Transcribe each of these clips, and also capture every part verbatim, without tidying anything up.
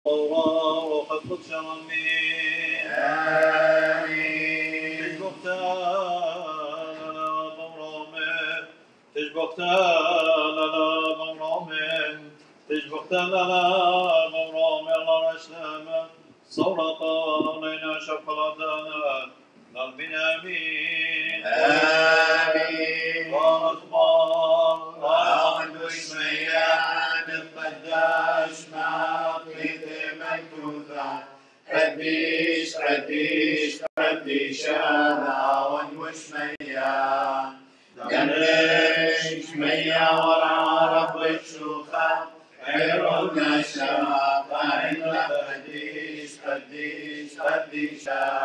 روح القدس آمين آمين تشبكتان بمرامين تشبكتان بمرامين تشبكتان بمرامين الله رسلنا صورة لنا شفقتنا نرمين آمين آمين وأخبار وأعد اسميان القداس مع قيد مكتوثة قديس قديس قديس داون واسميا دمرش اسميا ورعى رب الشوخة خيرنا شاقا إلا قديس قديس قديس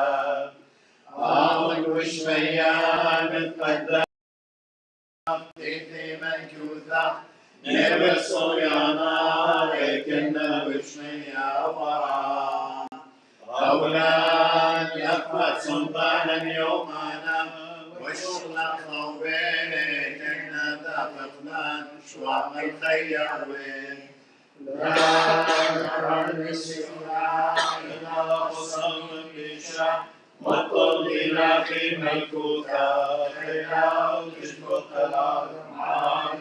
داون واسميا القداس قيد مكتوثة نبص يا نارك النبشنيا ورا أولاد يقفت سلطانا يومنا وشغلق خوبينك إنا تقفنا شواق الخيروين لا نرى السكران إلا قصر بشع والطرد لاقي ملكوثا خيال تشبك الأرحام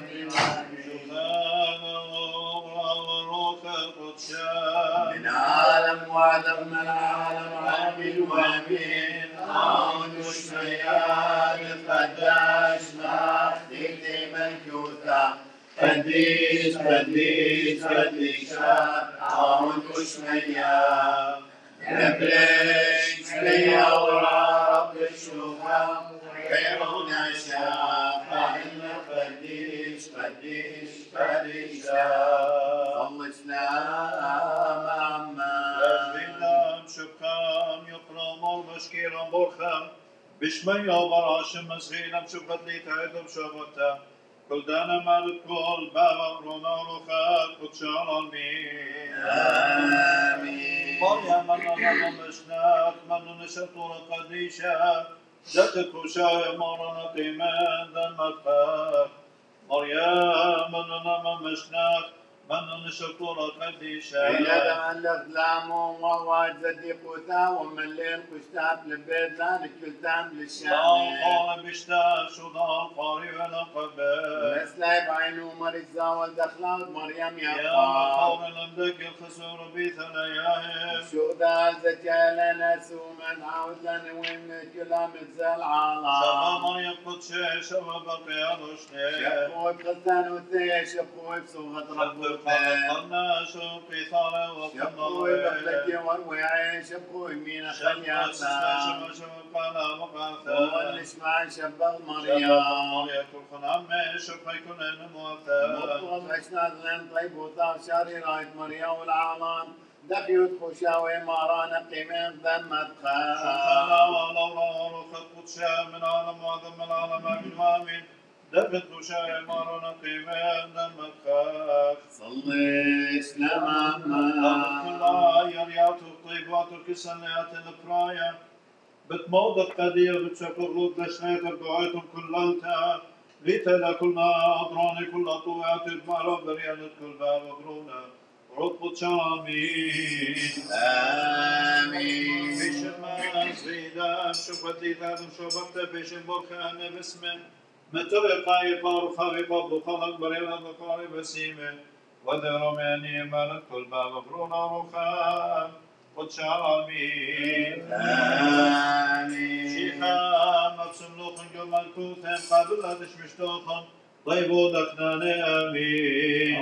من عالم وعلم من العالم عامل وامين عون وشميان القداس ناخذ ملكوثا قديس قديس قديس عون وشميان نبلش ليا ورا رب الشوفة خيرنا شافا إلا قديس قديس قديس الله سلام أجبنا شكام يقرام المشكيرا برخا بشمية وبراشم مسغينا شبت لي تعدم شبتا كل دانا مالك كل بابا رونا رخات قدشان المين آمين مريم أننا مشناك من نشط قديشة جدك وشاي مرنا قيمان دمتك مريم أننا مشناك من نشط قديشة إلى دم الأظلام وواجد زديقوتا ومن الليل كشتاب لبيت ذلك كلتام لا للشام قال بشتاش ولا قاري ولا قبل مسلاي بعينه مريزا والدخلات مريم يا يا قول لمدك الخسور بثناياهم شو ذا زكاة ناس ومن عاود لنا وين كلام تزال شباب عالم مريم قدشي شباب قياد وشني شبوي بخزان وثي شبوي بصوغة ربوتين قلنا شوقي ثارة شبوي بخلتي وقلنا وروعي شبوي مين شباب خلياتا شباب شباب قال مقاثا ولش مع شباب مريم مريم كل خنام شباب يكون نموثا مطلب عشنا ذلين طيب وطار شاري رايت مريم والعالم دخيوت خوشاوي مارانا قيمين ذمت شكرا خام ولولا رخت قدشا من عالم وعظم العالم امين وامين دفت قدشا مارنا قيمان دمت خاف صلي اسلام كل أما يريات الطيب واترك السنيات البرايا بتموض القدير بتشكر لود لشنيت الدعايتم كلالتا ليتلا كلنا أضراني كل طوعات المعرب بريانة كل باب وبرونا رب شامين آمين بيشم زيدان شفت لي ثادم شبكت بيشم برخانة باسمه متوي قاي فارو خاري قبل خلق بريلا بقاري بسيمه وذرم يعني مالك كل باب برونا رخان قد شامين آمين شيخا مبسم لوخن جمال كوثن قابل هدش مشتوخن طيبو دفناني آمين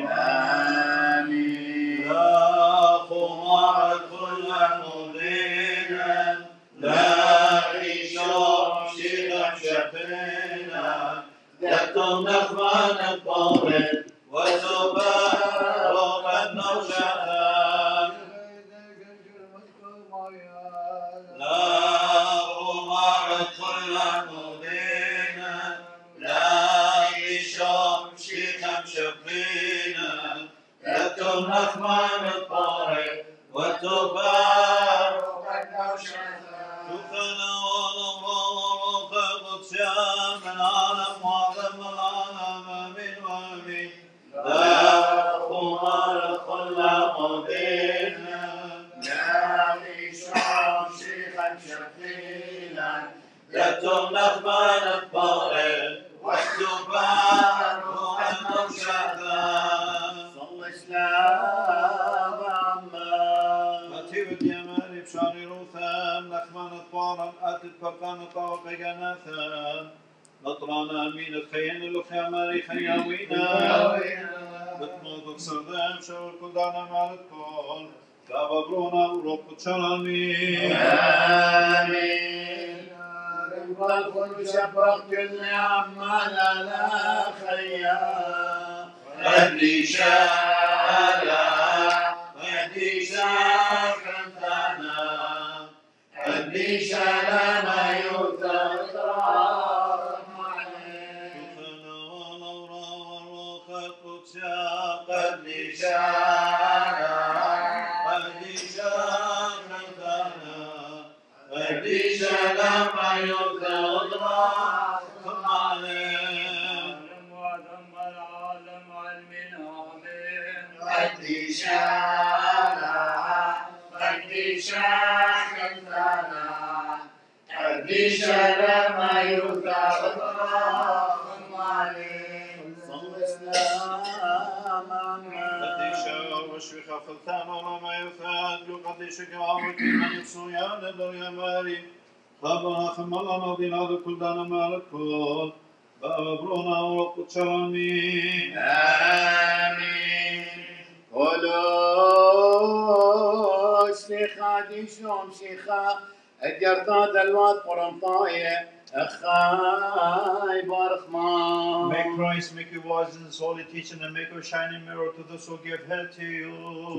آمين لا خمار كل مدينة لا عيشوم شيخا شفينا دكتور نخمان الطارد وزبار من نوشتان لا خمار كل مدينة لا عيشوم شيخا شفينا دكتور نخمان الطارد وتبار شكرا ونمر قدسيا من عالم وعظم العالم امين وامين لا خمار كل مدينة شقيلا يتم نخمان الطارئ والدبار والنشاطان صل سلام عمان متيب اليماري بشاري روثان نخمان الطارئ أتت فرقان طاوق جناثان نطرانا أمين الخيان الخياماري خياوينا بتموت سردام شور كل دانا مال الكل كاببرونا ورب تشرمي آمين والكل شبقت النعم على لا خيام أهدي شارع أهدي شارع أهدي شارع ما يوثر أهدي شارع أهدي شارع أهدي شارع ما يوثر ثم عليه العالم المنعمين أهدي شارع أهدي شارع أهدي شارع ما يوثر ثم عليه صل سلام وشوي خفلتان وما يفاد يقدش كعاوك من يسويا ندر يا ماري خبرنا ثم الله نضينا كل دانا مالكول بابرونا ورب تشرمي آمين قولوا شيخا دي شوم شيخا الجرطا دلوات قرنطاية أخاي بارخمان May Christ make you wise in his holy teaching and make a shining mirror to those who give head to you.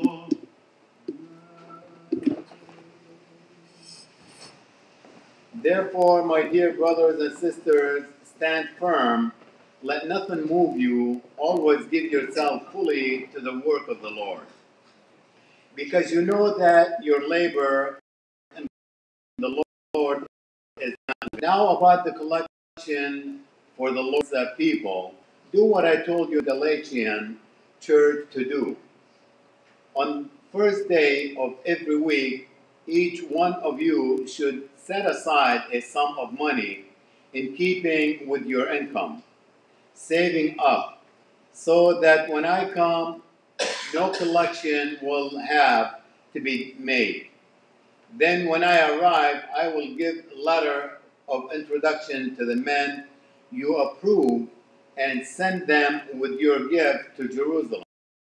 Therefore, my dear brothers and sisters, stand firm. Let nothing move you. Always give yourself fully to the work of the Lord. Because you know that your labor in the Lord is not. Now about the collection for the Lord's people, do what I told you, Galatian church, to do. On first day of every week, each one of you should set aside a sum of money in keeping with your income, saving up, so that when I come, no collection will have to be made. Then when I arrive, I will give a letter of introduction to the men you approve and send them with your gift to Jerusalem.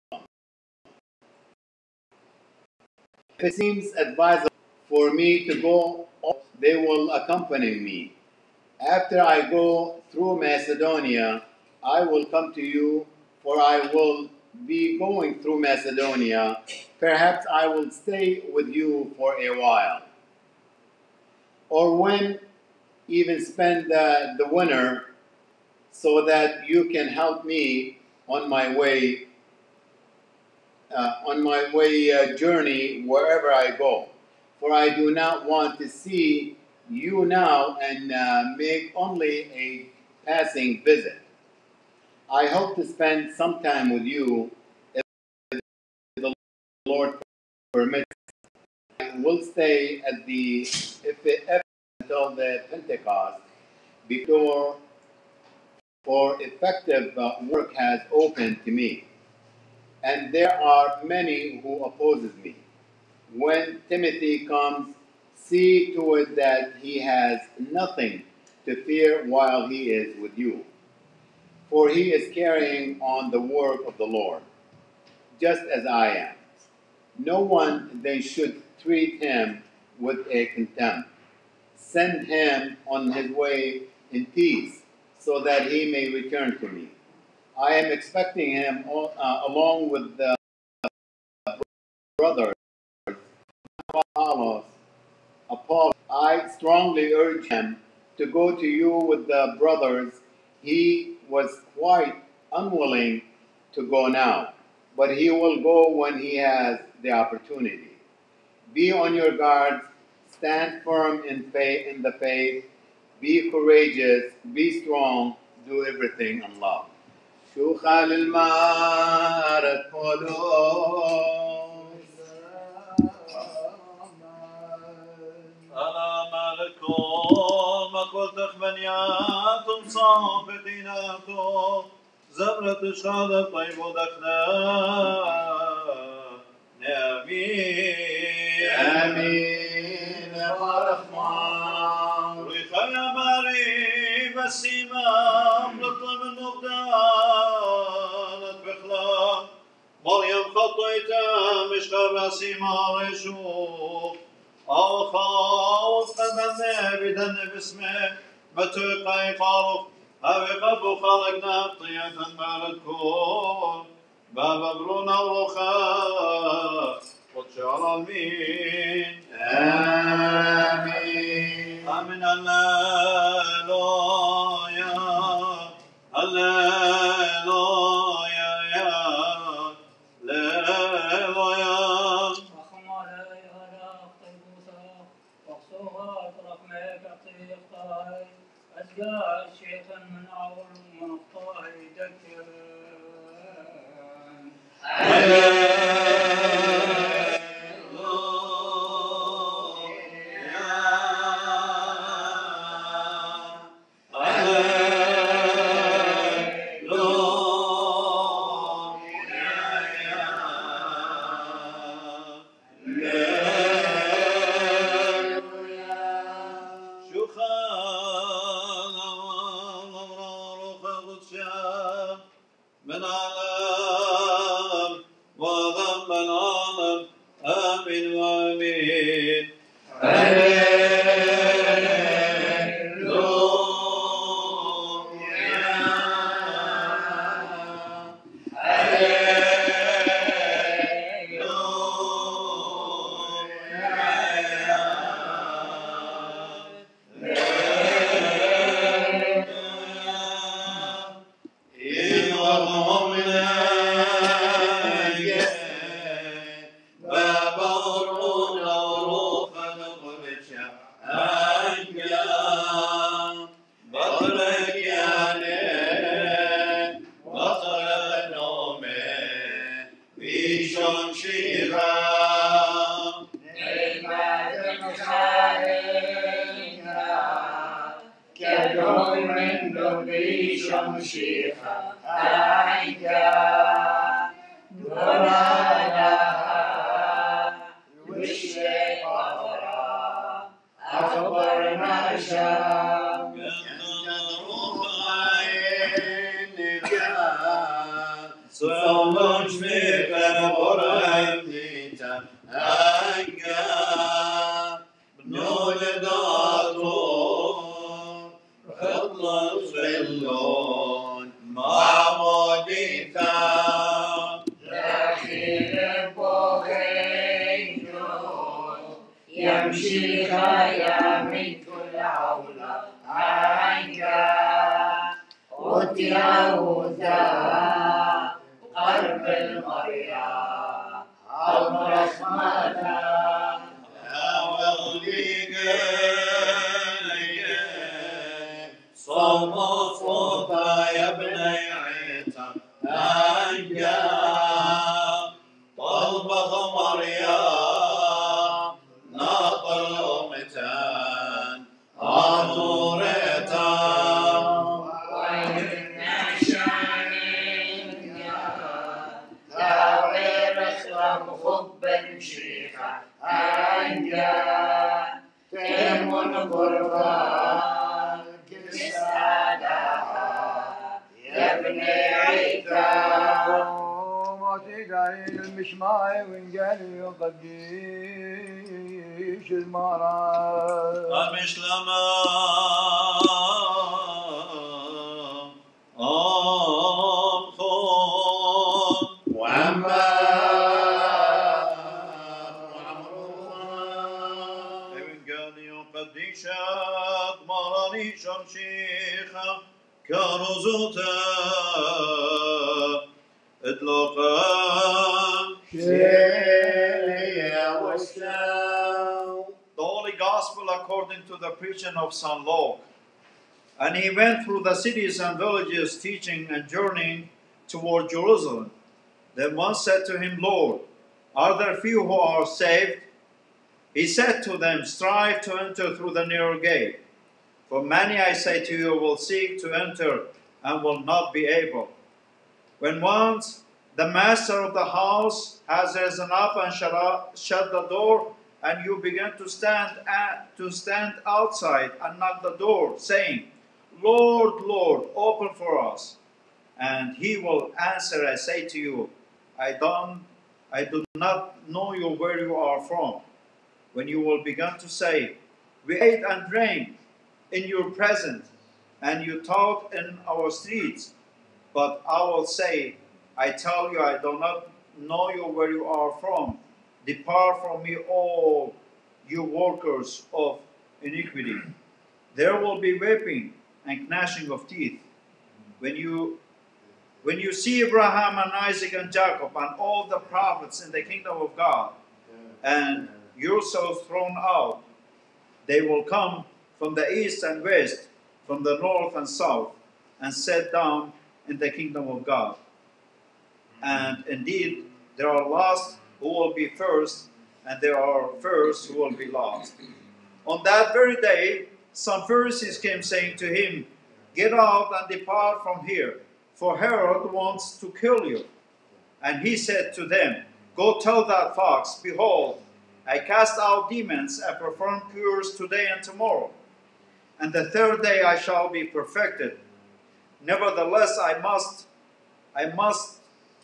If it seems advisable for me to go, they will accompany me. After I go through Macedonia, I will come to you, for I will be going through Macedonia. Perhaps I will stay with you for a while. Or when even spend the, the winter, so that you can help me on my way uh, on my way uh, journey wherever I go. For I do not want to see you now and uh, make only a passing visit. I hope to spend some time with you if the Lord permits. I will stay at the if it, if until the Pentecost, before for effective uh, work has opened to me, and there are many who opposes me. When Timothy comes, see to it that he has nothing to fear while he is with you, for he is carrying on the work of the Lord, just as I am. No one then should treat him with a contempt. Send him on his way in peace, so that he may return to me. I am expecting him all, uh, along with the brothers, Apollos. Apollos. I strongly urge him to go to you with the brothers. He was quite unwilling to go now, but he will go when he has the opportunity. Be on your guard, stand firm in faith, in the faith, be courageous, be strong, do everything in love. شوخة للمارة قولوا صافتيناتو زمرة شهادة طيب ودخنا آمين آمين ورحمة ريخا يا ماري بسيمة بطل من نبدانت بخلا مريم خطيتها مش بسيمة رشوق أخاوت قدمنا بدن باسمه بتوقع قارف هاوي قبو خالقنا طيئة مالكون بابا برونا وروخا وتشعر المين آمين آمين هللويا هللويا يا هللويا أزجار شيخا من عور من الطاع ذكر من عالم وذنب العالم آمين وآمين Of San Lok. And he went through the cities and villages teaching and journeying toward Jerusalem. Then one said to him, Lord, are there few who are saved? He said to them, strive to enter through the narrow gate. For many, I say to you, will seek to enter and will not be able. When once the master of the house has risen up and shut, shut the door, and you begin to stand at, to stand outside and knock the door, saying, Lord, Lord, open for us. And he will answer, I say to you, I don't, I do not know you where you are from. When you will begin to say, we ate and drank in your presence, and you taught in our streets. But I will say, I tell you, I do not know you where you are from. Depart from me, all you workers of iniquity. There will be weeping and gnashing of teeth. When you, when you see Abraham and Isaac and Jacob and all the prophets in the kingdom of God, and yourselves thrown out, they will come from the east and west, from the north and south, and sit down in the kingdom of God. And indeed, there are lost who will be first, and there are first who will be lost. On that very day, some Pharisees came saying to him, Get out and depart from here, for Herod wants to kill you. And he said to them, Go tell that fox, Behold, I cast out demons and perform cures today and tomorrow, and the third day I shall be perfected. Nevertheless, I must, I must,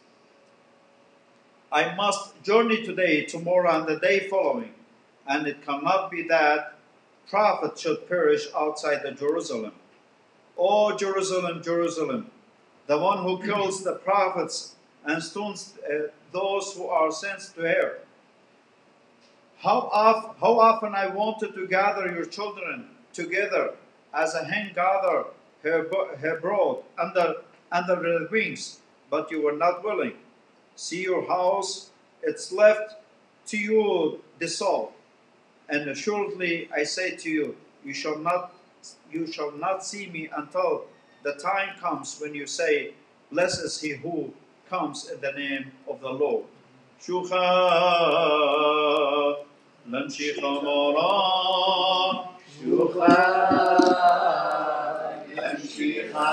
I must journey today, tomorrow, and the day following, and it cannot be that prophet should perish outside the Jerusalem. O Jerusalem, Jerusalem, the one who kills the prophets and stones uh, those who are sent to her. How, of, how often I wanted to gather your children together as a hen gathers her, her brood under, under their wings, but you were not willing. See your house, it's left to you desolate. And assuredly I say to you, you shall not, you shall not see me until the time comes when you say, Blessed is he who comes in the name of the Lord. Shukha Lamshikha Moran Shukha Lamshikha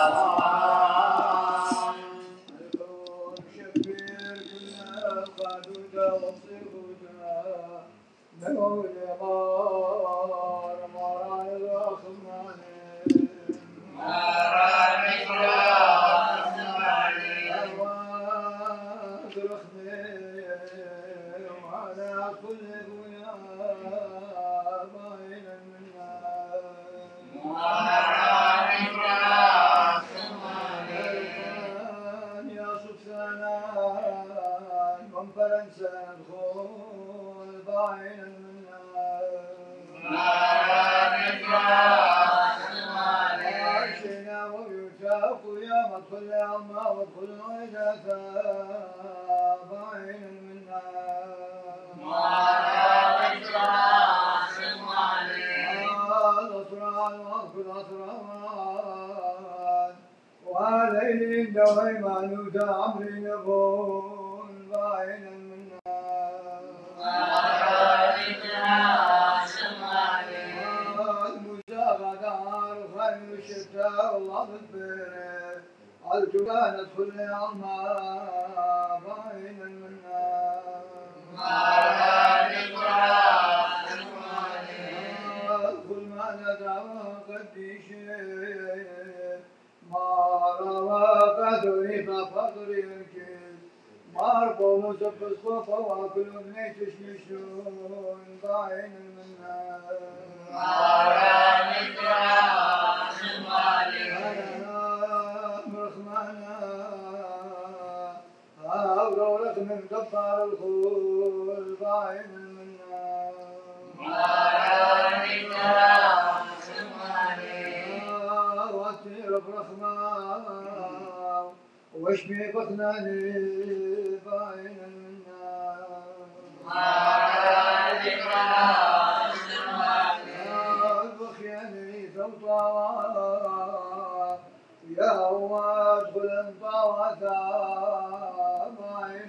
واشمي بطناني باين النار بخياني ثوطا يا هو ادخل انطواتا باين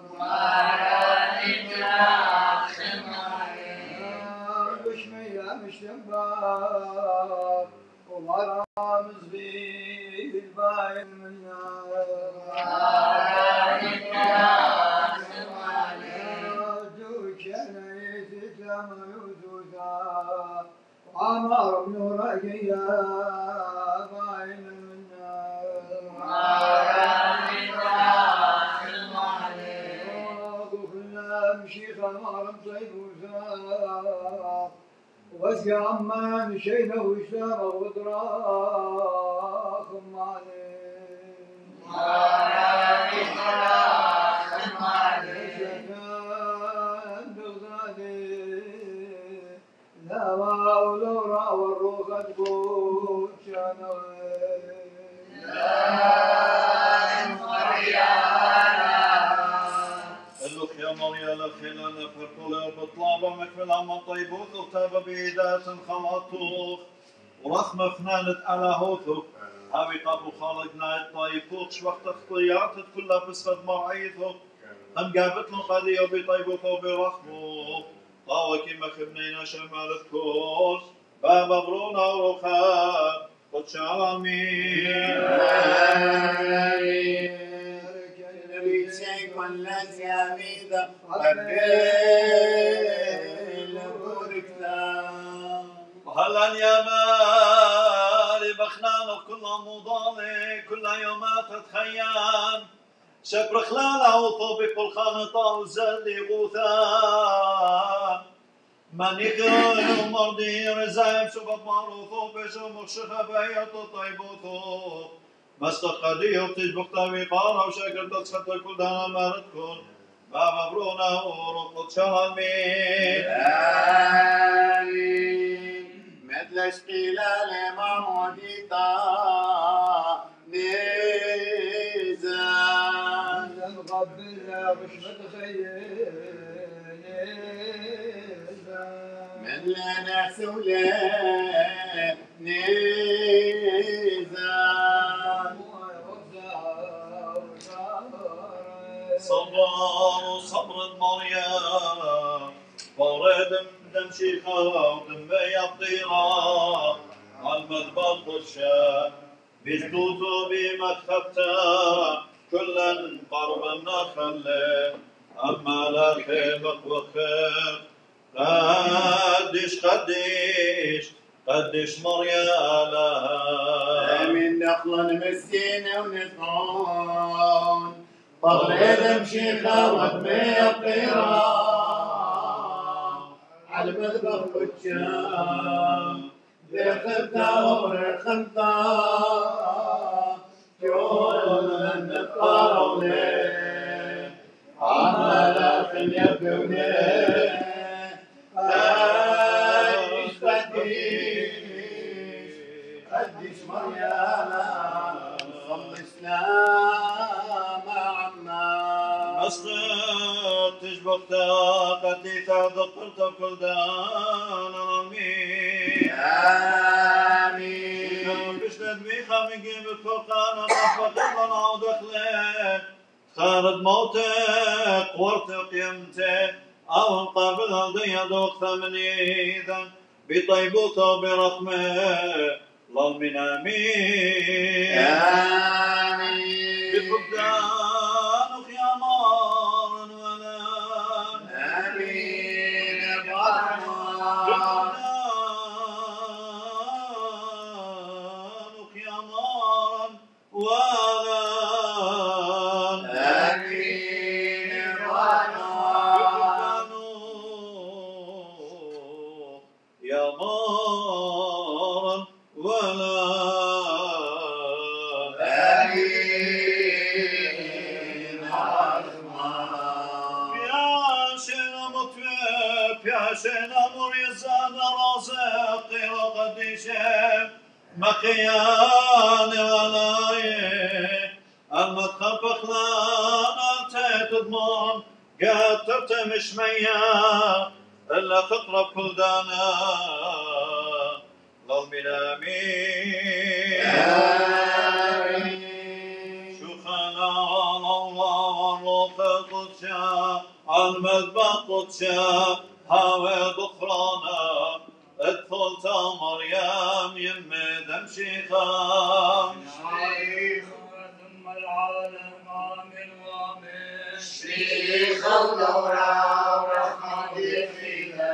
النار واشمي يا مش الشباب ومرامز بيه الباين منا دوك انا يتسلم يوسوسا وعمر بن رقيا باين منا شيخ المعرم طيب وزاق واسقى عمان شيله وشتاق وطراق مالي شكان بغدادي لا ولو راى الروح تقول شانوي يا مريا لخلال فرطول بطلابة مكفل عما طيبوث وطيب بإيدات خلاطوخ ورخمة فنانت على هوثوخ هاوي قابو خالقنا الطيبوخ شوقت اخطيات كلها بسفد مرعيثوخ هم قابت له قديو بطيبوخ وبرخموخ طاوكي مخبنينا شمال الكوش بابا برونا ورخان قدش عالمين كل سياميدا قبل بوركنا وهلا يا مالي بخنانه كل مضالي كل يومات تخيان شبر خلاله وطوبي كل خانطه وزلي غوثان من يخير مرضي رزايم شباب معروفه بشمر شخبية طيبوثو مستقديه وتجبق طريقانا وشكر تسخط كل دانا مارتكن بابا برونا ورقود شرمين آمين مثل اشقلال ما موديتا نيزان مقبل بشمة خير من لا نحسوله نيزان صبر وصبر مريم فردم دم شيخة ودم يطيرة عالمذبح الشام بجدوده بمكتبته كلا قربا نخلي أما لا خيبك وخير قديش قديش قديش مريالا من دخل مسكينة ونسعون طغريد مشيخة ودمي الطيرة على المذبح والشام برخمتا وبرخمتا كل النفار وليه عمالا خليا بونيه قديش قديش قديش مريانا صل اسلام عما أسقط تجبقتا قدي تعذق قلت كل دان آمين آمين بشتد بيخا من جيب الفرقان أخفق الله ودخله خارد موتك ورت قيمتك أو قابل هدي دوق ثمنيدا بطيبوته برحمه اللهم آمين آمين بفقدانك يا مار ولان آمين برحمة بفقدانك يا مار ولان آمين برحمة يا مار ولا آمين برحمة يا شينا مطويب يا شينا مريزان رازق قديشة مخيان ولاي المدخل بخلان تضمن قاتلت مش ميا إلا تقرب كل دانا اللهم آمين آمين شوخنا على الله والروح القدسى المذبح القدسى هاوي ظفرانا ثلتا مريم يم دمشي خام ثم العالم آمن وآمن شيخ الدورة ورحمة فينا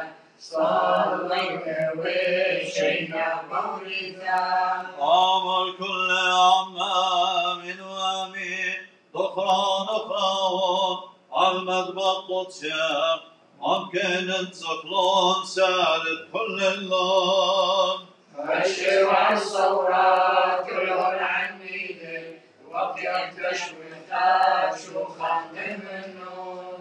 صلينا وشينا مولدا عمر كل عام آمين وآمين ذكران أخراهم عمد بطلتشا عم كانت زقلون سالت كل اللون بشر عن الصورات كلهم عنيدة وقت تشويقات شوخا من النور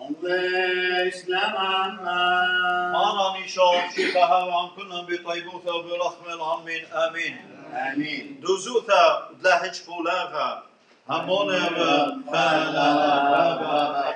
صلي اسلام عنا أنا نشاط شفاها وعن كنا بطيبوثة وبرحم العمين آمين امين دوزوثا دلحج فولاغا همونا وخالا بابا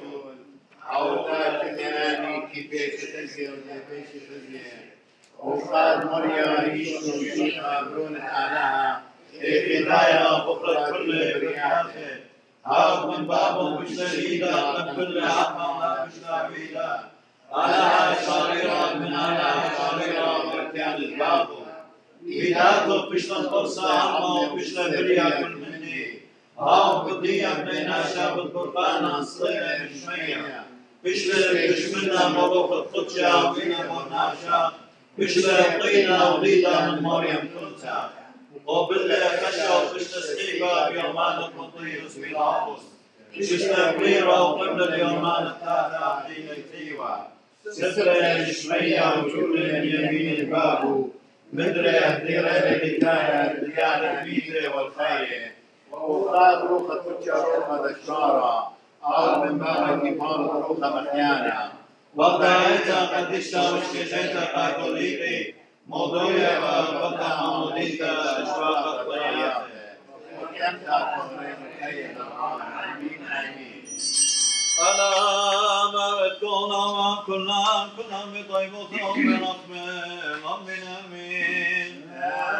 عودات اليماني كيفاش تزير كيفاش تزير وقاد مريا يشتم شيخا برون علىها في بداية بكرة كل برياته هاو من بابه مش شهيدا من كل عمى مش دعويدا على شاريرا من على شاريرا وكان البابو بداته مش تنقص عمى مش لبريا كل مني هاو بديا بنينا شاب القربان صغيرة مش مية مش لبشمنا مروخ القدشة وينا مرناشا مش لقينا وليدا من مريم كنتا وبالله خشوا مش تسقيبا بيومان المطيس بالعفص مش تبريرا وقبل اليومان الثالثة حين التيوى سفر الشمية وجول اليمين البابو مدري الديرة الحكاية الديانة البيتة والخير وقاد روخة ترجع روخة دشارة أو من بابا كبار روخة مخيانة وقايتا قد اشتاوش كشيتا قاكوليقي موضوعي وقطع موليتا أشواق الطيات ويمتع كفرين الحية آمين آمين ألا ما بتكونا ما كنا كنا بطيبوتا وبرحمة آمين آمين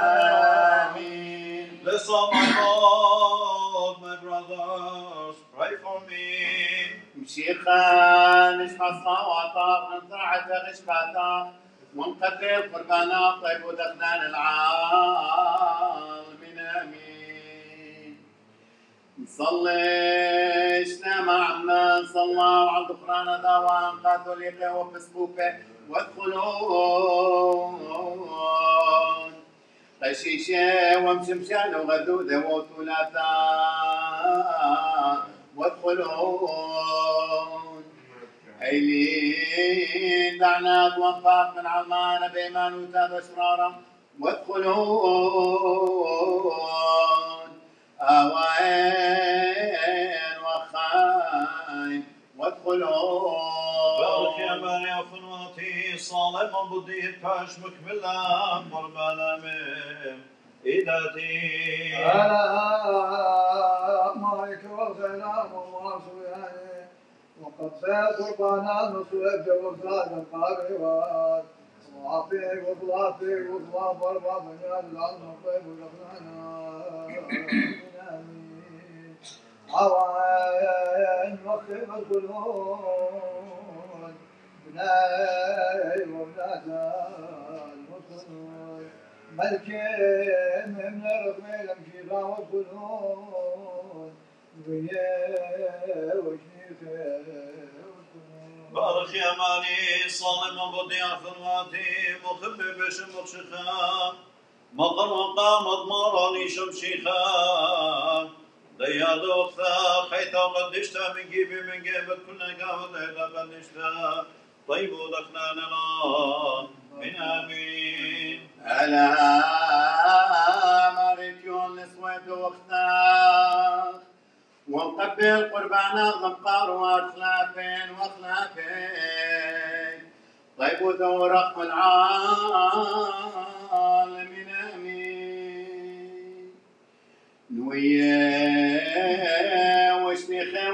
آمين Listen, my Lord, my brothers, pray for me. مشيخا نسمع الصوت نطلع غشباتا ونقدم قربانا طيب ودفنان العالمين امين نصلي اشنا معنا نصلى على الغفران دوام كاثوليكي وبسبوكي وادخلون قشيشة ومشمشان وغدودة وثلاثة وادخلون أيلين دعنات وانفاق من عمان بإيمان وتاب أسرارا وادخلون أوين وخاين وادخلون بارك يا بني أفنواتي صالما بدي الكاش مكملا قربانا من إيداتي ألا مالك والسلام والصيام وقد سيد قربانا نصيب جوزات القارئات وعطيه وطلاتي وطلاب أربع من العلم الطيب ولقنانا آمين عوين وخيم القلوب بناي وبناتا المسلمون ملكين من رغمي لمشيخا والقلون ويا وشيخا بارك يا مالي صالما بدي أفنواتي مخبي بشم شخا مقر وقامت مراني شمشيخا دياد أختا خيتا قدشتا من جيبي من جيبت كنا قاوة إذا قدشتا طيب دخلنا الآن من آمين ألا مريتيون نسوة وقتاخ ونقبل قربانا غمقار وأخلافين وأخلافين طيب ورق العالمين آمين نويا وشميخي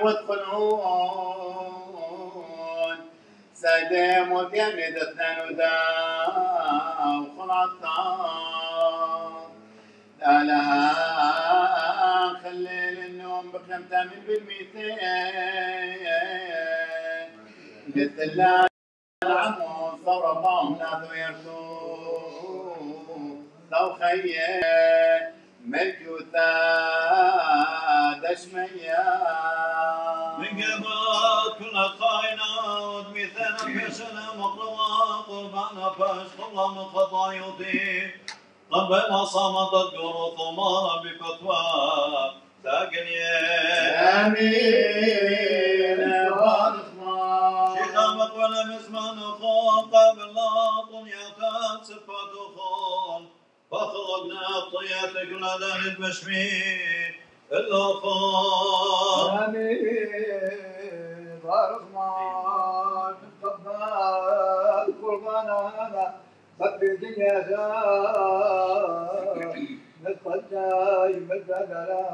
وادخلون سادم وثيامد اثنان ودا وخلطان ألا خليل النوم بخمسة من بالميتين مثل العمو صرفهم لا يرسون دوخية ملكوتا دشمية من قبل كل خاينات مثل بشنا مقربا قربانا فاش قبل من خطايوتي قبل ما صمتت قروط ومارا بفتوى تاقنية آمين بارك شيخا مقبل مسمان خون قبل لا طنياتا صفات خون فخلقنا طياتك لدى المشمي إلا خون آمين بارك معك تقبل قرباننا بدي يا زاد نتقداي بالبدلا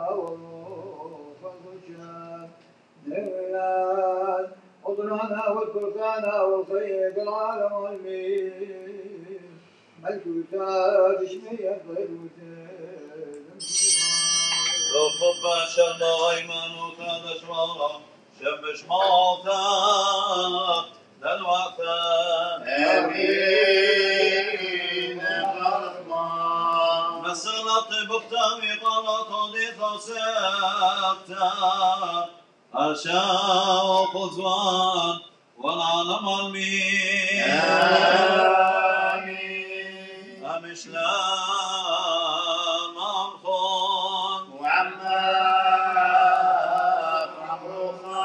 والفرشان نيان قدرانا والفرقانا والخير العالم والمين ملكوتا بشمية غيروتا وخب شلا إيمانوتا دشوارا شمش موتا دلوقتا آمين بارك مسألة بكتامي قالت وديثا سيكتا أشاء وخزوان والعالم المين آمين أمشلام أمخون وعمار عمروخا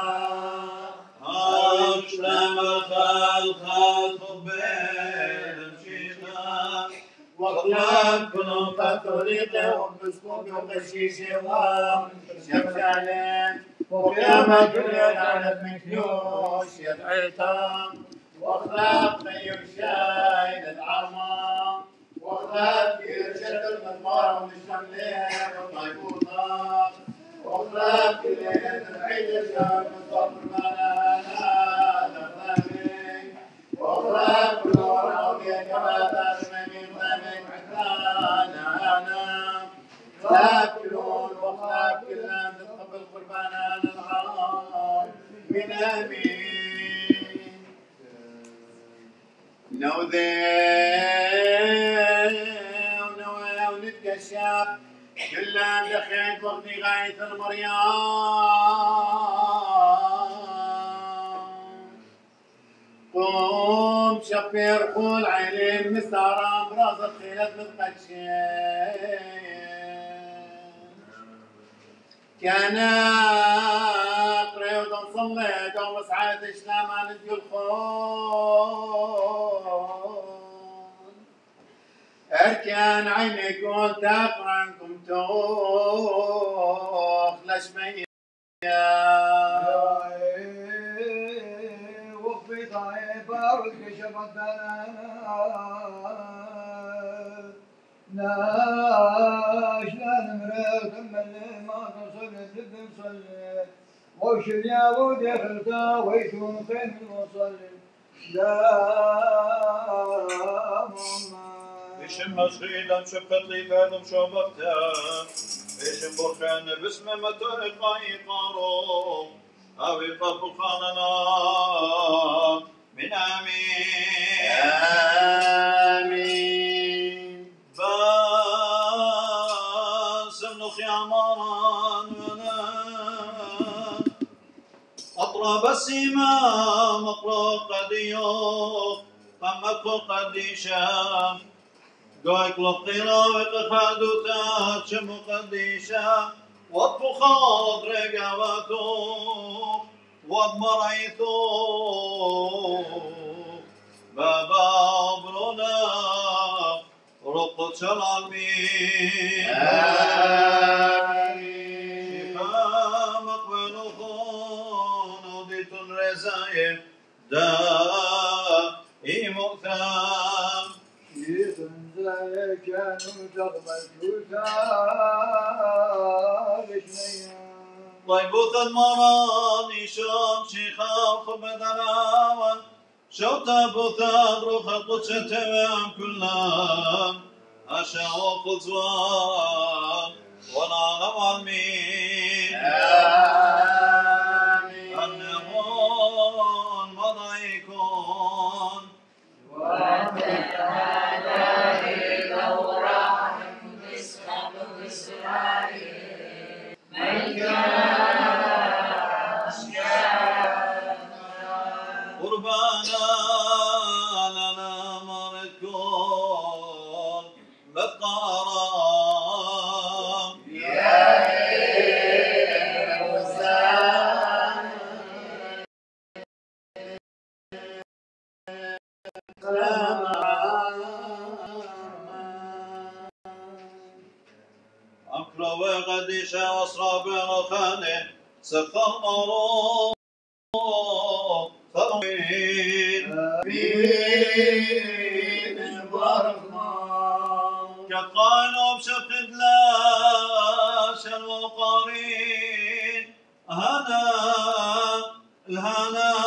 أمشلام الخلق خبين مشيخا وقلاب كلهم كاثوليقي وبسكوبي وقشيشي وشمشالين وقيامة كل على مكيوش يدعيتم واخلاق خير شاين العرمى واخلاق يرشد المدمار والشملين والطيبوطة واخلاق كل العيد الشام الصبر مالانا تفهمي واخلاق كل ورقي كما تسمي فمك عدانا انا تاكلون واخلاق كلنا نتقبل قربانا للعار من امين نوذي ونوى ونتكشف كلنا دخلت وقتي غاية المريم قوم شفير قول عينين مسارة براسة خيلت متقشف كان قريت وصليت ومسعيت شلام ندي الخون اركان عينك وتاخر عنكم توخ لشمية وقفي طيبة وكشفتنا ناش لا نمرق اللي ما تصل الدب نصلي وشر يا ودي خلتا ويكون خير من وصلي لا ماما بشم مسخيدا شفت لي فادم شوبتا بشم برخان باسم مترق قارو أبي طب خاننا من آمين آمين باسم خيامان ونا أطرب السماء مقرق قديو قمك قديشا قايك لقينا وقفادوتا شم قديشا وطبخات رقاباتو وضمريتو بابا برونا رقط شلالمين آمين شفا مقبل خون وديت الرزايم دائي مؤثام يتنزل كانوا تقبل كوثار شنيا طيبوث المراني شام شيخا خبدنا شوتا بوثا روح القدس تبعم كلام أشا وقزوان والعالم عالمين آمين النمون مضايكون وأنت هذا الدوران لنا مركون مذكرا يا وسام أكرا وغديشا وصراب رخانه سخر مروح فرمين بين برما كقال بشفق لاش الوقارين هنا الهنا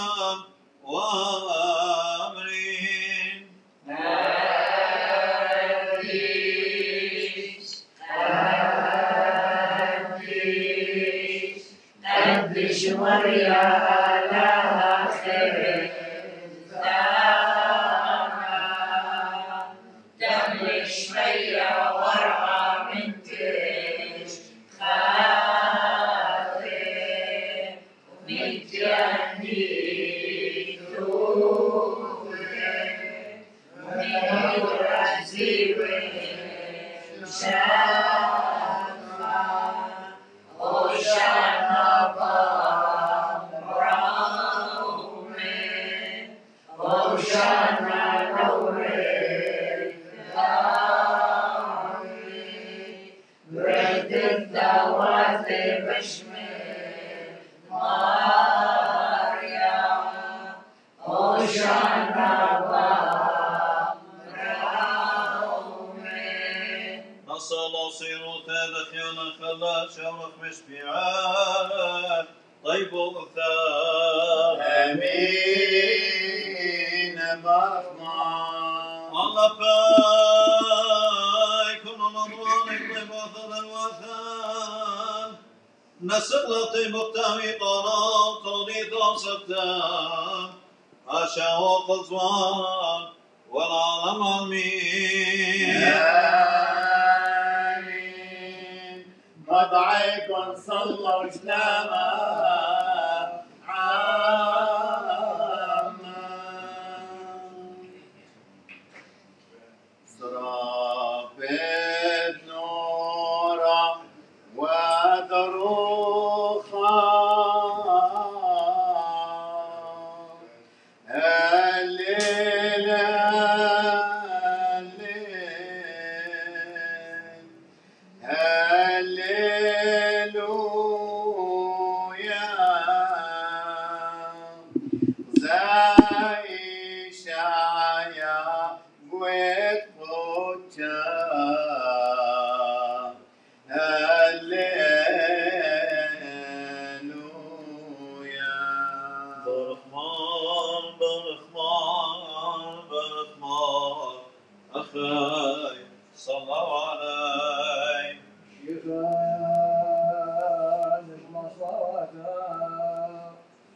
وامرين قديس قديس قديس وريا لها خير دمش مية ورقة من تش خاطر ومن جني ثور ومن يرزيب شافا وشانا بامرامي وشانا نوري بريد الدوات بشمل مريم وشانا بامرامي نصل صيرو تدخينا خلا شورخ مشبيعات طيب وثار آمين برحمة الله باي كل نظرانك طيب وثار الوثان نسق لطيب التامي قرام توليد وصفتان عشا وقضوان والعالم عالمين آمين مضعيكم صلوا إسلاما عاما صرافت نورا وضروخا الليل هللويا زي شايا بويت بوتا هللويا برخمان برخمان برخمان أخاي صلوا علي شفاء نسمع صلاتك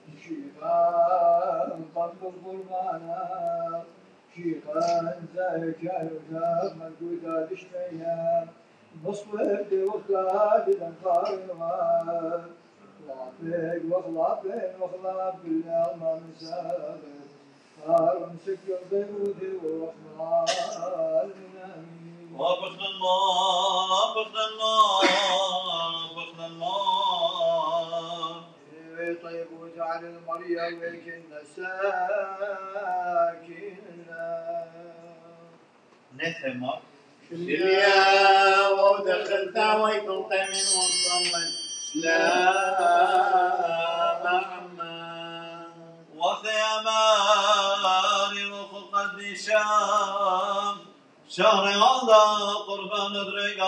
شفاء قبل قربانا شفاء زكاة وزاب ملكوتا تشتيا بصفك وخلاد الأنفار الغاب خلافك وخلافك وخلاف بالله ما مسابق صار مسكر بيوتي ورحمة المنامين وبخنا النار بخنا النار بخنا النار طيب وجعل المريم وكن ساكن نثمر شليا ودخلت ويكم قيمين وصمت سلام عمان وثيمان روح قديشام شهر عدا قربان دريقا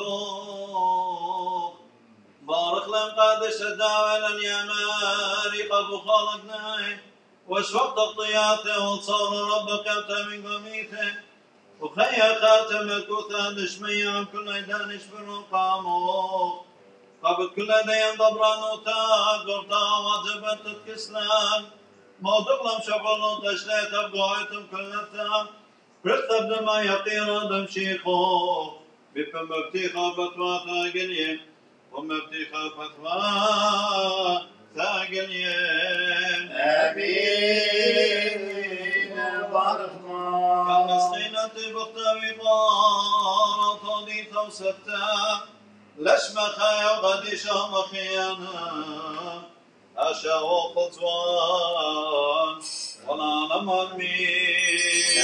وثوق بارك لهم قادش الدعوة اليماني قبو خالقناي واشفقت الطياته وصار ربك انت من قميته وخيا خاتم الكوثة دشمية عن كل دانش بالرقاموق قبل كل دين ضبران وتاق قرطا وجبت تكسلان موضوع لهم شفرون تشليت بقوعتم كل نفتا برثب دما يقيرا دم شيخو بفم مبتيخا فتوى تاقليه ومبتيخا فتوى ثاقلين أمين برحمة كالمسخينة بختوي بارا طولي توستا لشم خيا غدي شام خيانا أشا وخطوان ولا نمر مين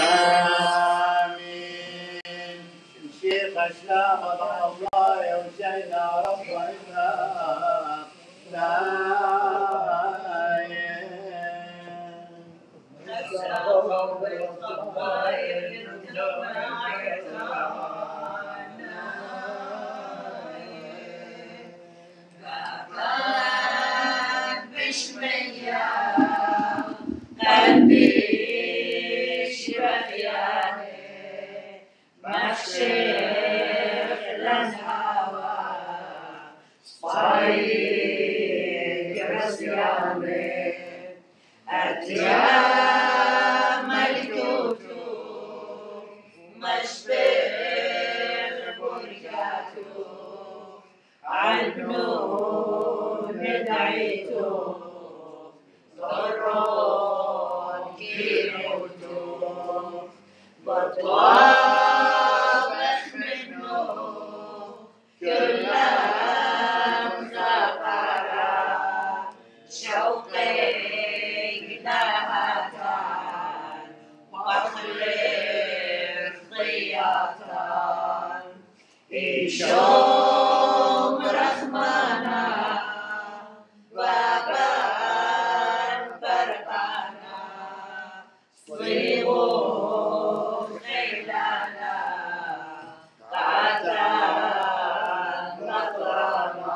آمين الشيخ أشلاء الله يوجينا ربنا نسأله بالقبائل الجماعتنا كان بشمية قلبي شبخياني مخشيخ للهوى صايق رسياني أتيام الكتب مشبه بركاته عنون دعيته ضرون كيموته بطوابخ منه كل مزقرة شوقي نهتان وأخلف ضياتان إيشوم رحمانا بابان فرقانا صيغو خيلانا قاتان مطرانا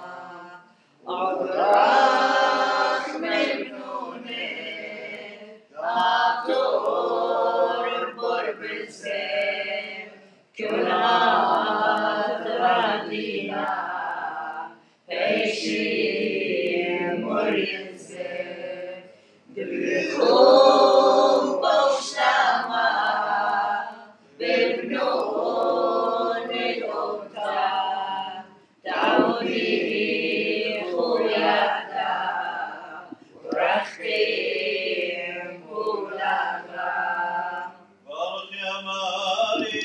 أغراخ مجنوني أطور بربسين كلات رادينا بيشي مريزين دبكم بوشتما ببنون الأبطال تعودي خويانا ورخيم بولانا بارك يا ماري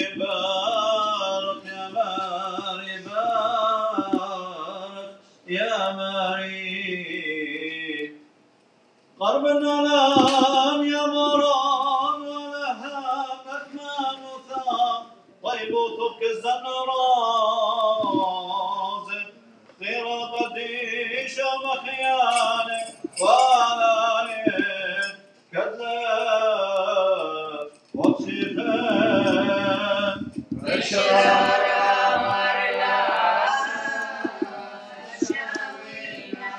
بارك يا ماري بارك يا ماري قرب النلام يا مرام ولهامك ما مثام طيبوتك الزنراز خير قديش مخيانك ولا كذاب وصفان بشارة مرلا شاوينا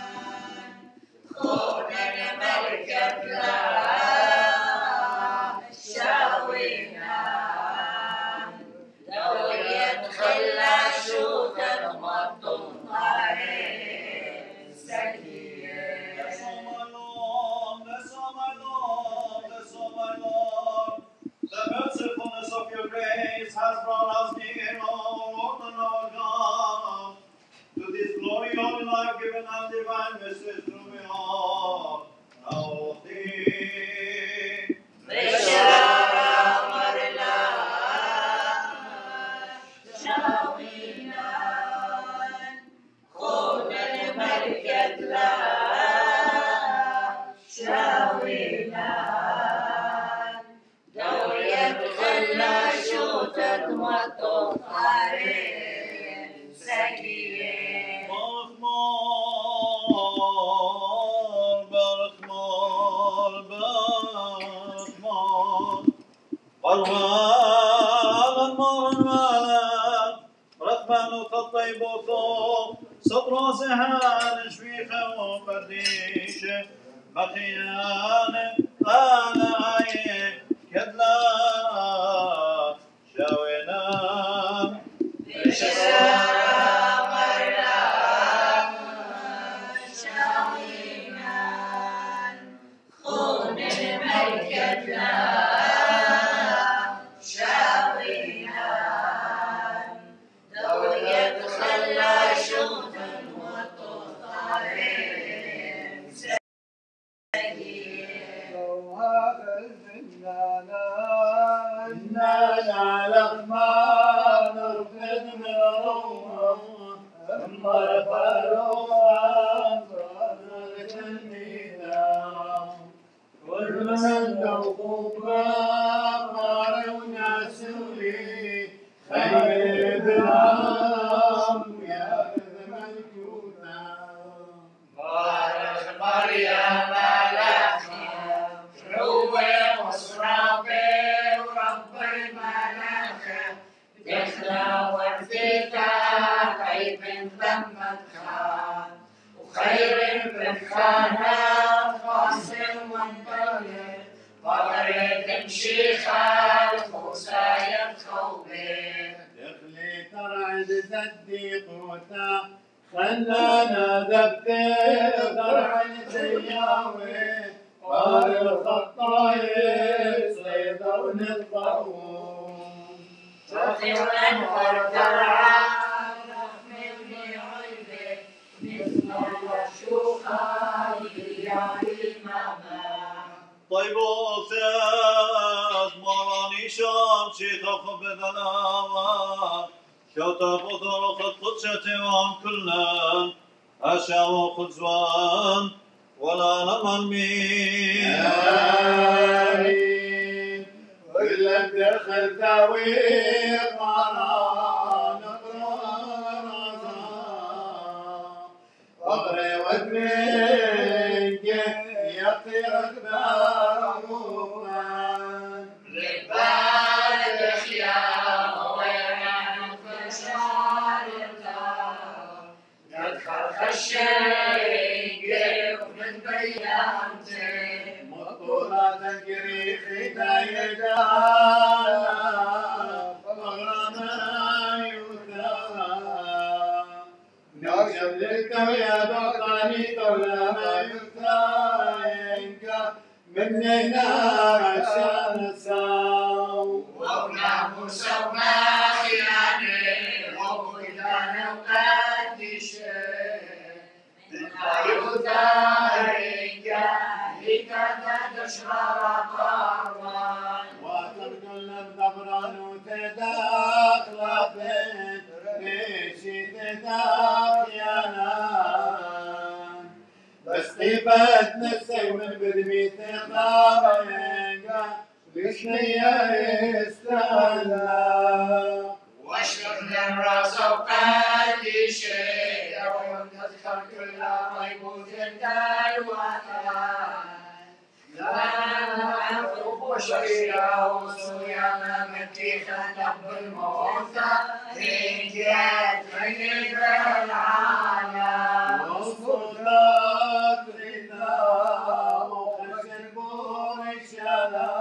خون الملكة لا شاوينا لو يدخل شوط المطن سكية Bless all my Lord, bless all my Lord, bless all my Lord. The mercifulness of your grace has brought us near, O Lord and our God, to this glory of life-giving and divine message through me all. Now, thee. بشارة مرلا شاوينا خون الملكة لا شاوينا لو يدخل شوطة وطهارين سكية بارك مال بارك مال بارك مال والغال المال المال رحمن الطيب وثوب صبر زهان شفيخة وفرديشة مخيانة أنا عين كدلا شاوينا بشارة مرلا شاوينا خون الملكة لا شاوينا لو يدخل شوط وطهارين إننا لما نرفد من روح أمر فاروق صارت الميدان كل من لو قار وناسولي خير برام يا ملكوتا بارك مريم لك روي وصرابي ورب الملائكة دخلة ورديتا طيب تمتها وخير بالخانة قاسم وانطلق طريق تمشي خالف وسايب خوبي دخلي ترعد صديقوتا خلانا ذبتي ترعد سياوي قال الخطايب صيدون الطاعون تقي وانهر ترعى نحملني عيبي مثل الشوخة ليالي ماما طيب أستاذ مراني شام شيخ خبدنا كتب طرق قدسة وعن كلا أشاء خزوان ولا نمن مين آمين ولم دخل تاويق معنا نقرأ وقري وابنك يطير أكبارهما لبالك يا وين فشارتا ندخل خشيك ومن بيانتي مطولة تجري خدايدا فغرما يوتا نوشم لك يا بطاني طول ما يوتا مننا عشان الساو وابنه سوما خياني وابنه قدش من عيوتاري جاهك تشرر قروان وتبدل بضبران وتداخل بيت ليش تداخيانا بس طيبت نفسي من بدمي تقارنك ليش هي استهلا واشكر للراس وقد شيء وتذكر كل ريب الوطن لا أطلب شيئا وسويا مكيخا تب الموتى من جهة غير العالم وصلت رضا وخشن بورشالا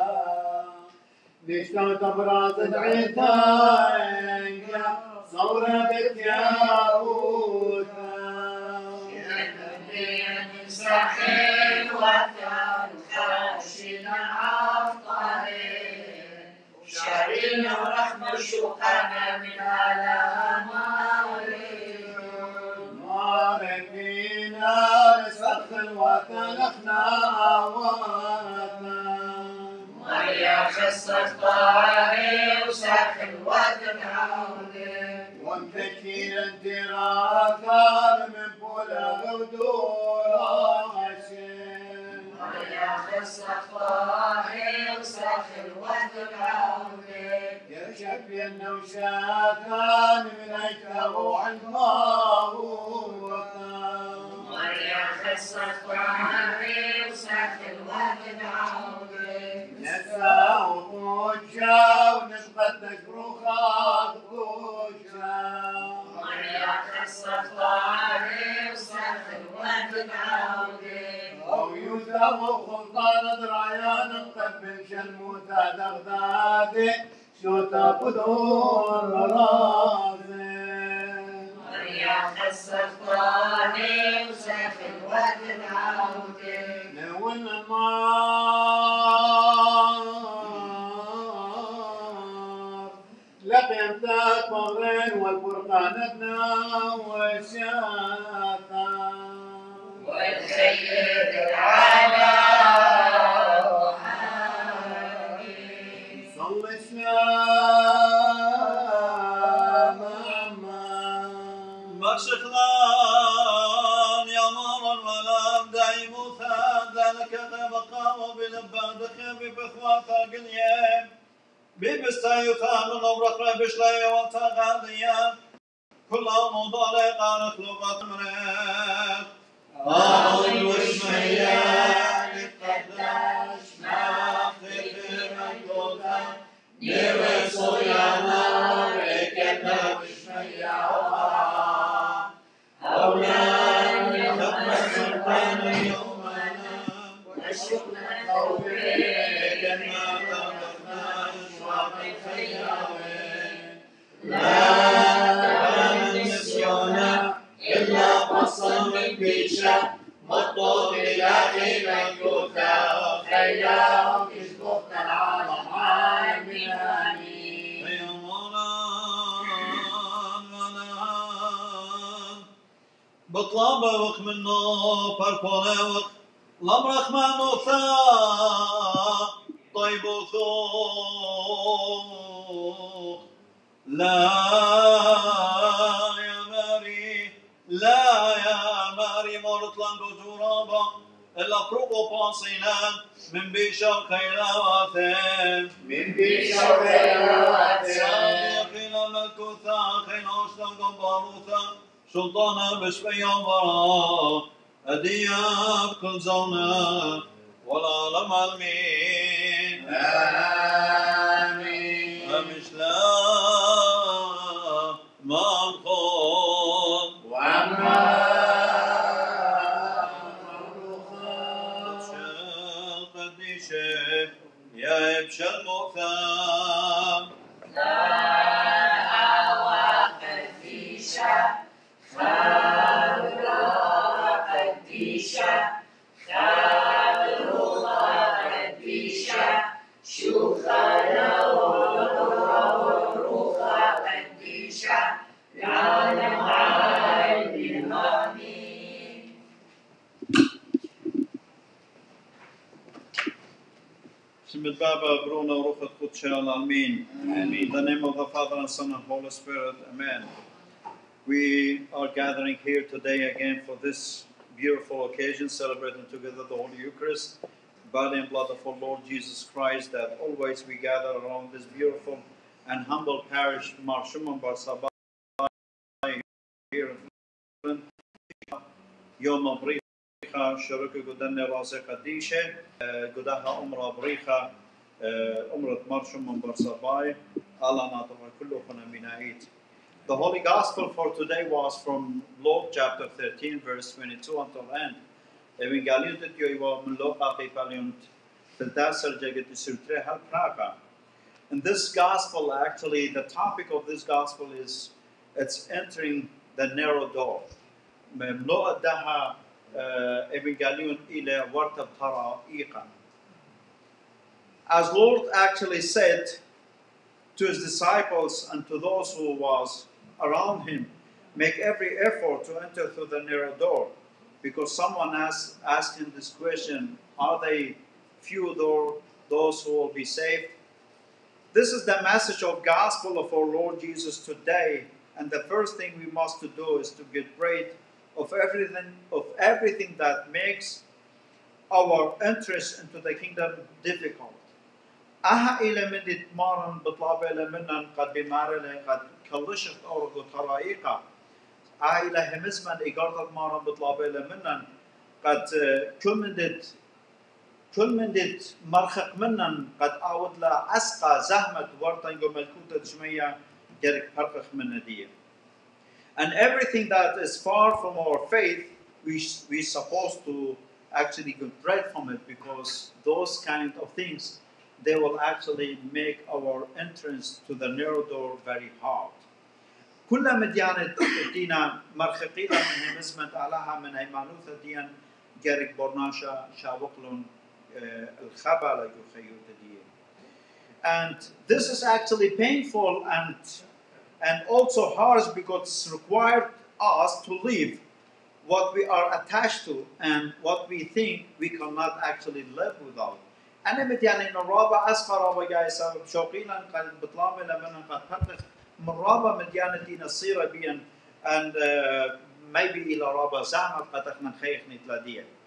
نشتوت براس العتاق صورة الياقوت من ساحل وطن خاشنا عطاري شارين ورحمة شوقنا من على ماركينا نسخن وتلخنا وطن ويا خصة طاري وساخن وطن عودي ومتكين انتراكا من بولا غدورا عشان ويا خصة طاري وساخن وطن عودي يرشب النوشاتان من اجله عن ماهوتا ويا خصة طاري وساخن وطن عودي نسا وطوشا ونسبتك روخات طوشا ويا خصة طاري وساخن وطن عودي أو يوسف وخلطان ضرعيان مقبل شلموتا دغدادي شوتا بدون رازي ويا خصة طاري وساخن وطن عودي لو النار لقيمتك مغرين والفرقان ابنا وشاتا والخير العالم بنبادخ ببخواتا قليا ببستايوتا من أبرق بشلاي وتغاليا كل موضوع قارخ لغة مريخ آمن وشميا لقداش ما خير الكوتا نيرسو يا نار كنا وشميا وها أولان يخبر سلطان يومنا وشكنا خوفي كنا تغفنا شواق الخياوين لا نسيونا إلا قصا من بيشا مطلوب إلهي مكوتا خيام كشبوكنا العالم عالمين آمين يا مولانا بطلب وق منه فرقونا وق لمرخ ما نوثا طيب وثوق لا يا ماري لا يا ماري مرطلان بجورابا إلا فروق باصينا من بيشا خيراواتين من بيشا خيراواتين سابقين مكوثا خين أشتاق باروثا سلطانا بشبيا برا أدياب كل زونا ولا لمالمين آمين أمش لا مامخون وعما شل قديشة يا إبش المؤثام Shemit Baba, Bruna, Ruchat Kutshel, Almin. In the name of the Father and Son and Holy Spirit, Amen. We are gathering here today again for this beautiful occasion, celebrating together the Holy Eucharist, body and blood of our Lord Jesus Christ, that always we gather around this beautiful and humble parish, Mar Shuman Bar Sabah, here in Finland. Yom Abricha, Sharuka Gudanne Raza Kadisha, Gudaha Umra Abricha, Umrat Mar Shuman Bar Sabah, Allah Natava Kullukhana Minait. The Holy Gospel for today was from Luke chapter thirteen, verse twenty-two until end. Evangelion that you were Mloka Paliont, the Dasar Jagat Sutre Hal Praga. In this Gospel, actually, the topic of this Gospel is it's entering the narrow door. Mloa Daha Evangelion Ile Wartab Tara Iqan. As Lord actually said to his disciples and to those who was around him, make every effort to enter through the narrow door. Because someone asked, asked him this question, are they few though, those who will be saved? This is the message of gospel of our Lord Jesus today. And the first thing we must do is to get rid of everything, of everything that makes our entrance into the kingdom difficult. أها إلى من إتمارن بطلاب إلى منن قد بمارن قد كلشت أرجو طرائقة. أها إلى همزمن إجارة مارن بطلاب إلى منن قد كل من دت كل من دت مرخق منن قد أعود لا أسقى زحمة ورطن جملكوت جميع جرك فرق من نديه. And everything that is far from our faith, we we supposed to actually get rid from it, because those kind of things, they will actually make our entrance to the narrow door very hard. كل مديانة دينا مرخقين من همزمت علىها من هيمانوثة ديان جارك برناشا شاوقلون الخبالة يخيوت ديان. And this is actually painful and and also harsh, because it's required us to leave what we are attached to and what we think we cannot actually live without. أنا مديانة إنه رابع أسقى رابع جاي سبب شوقينا قد بطلابي لمن قد فرق من رابع مديانة دينا صيرة بيان and uh, maybe إلى رابع زعمة قد أخنا خيخ نتلادية.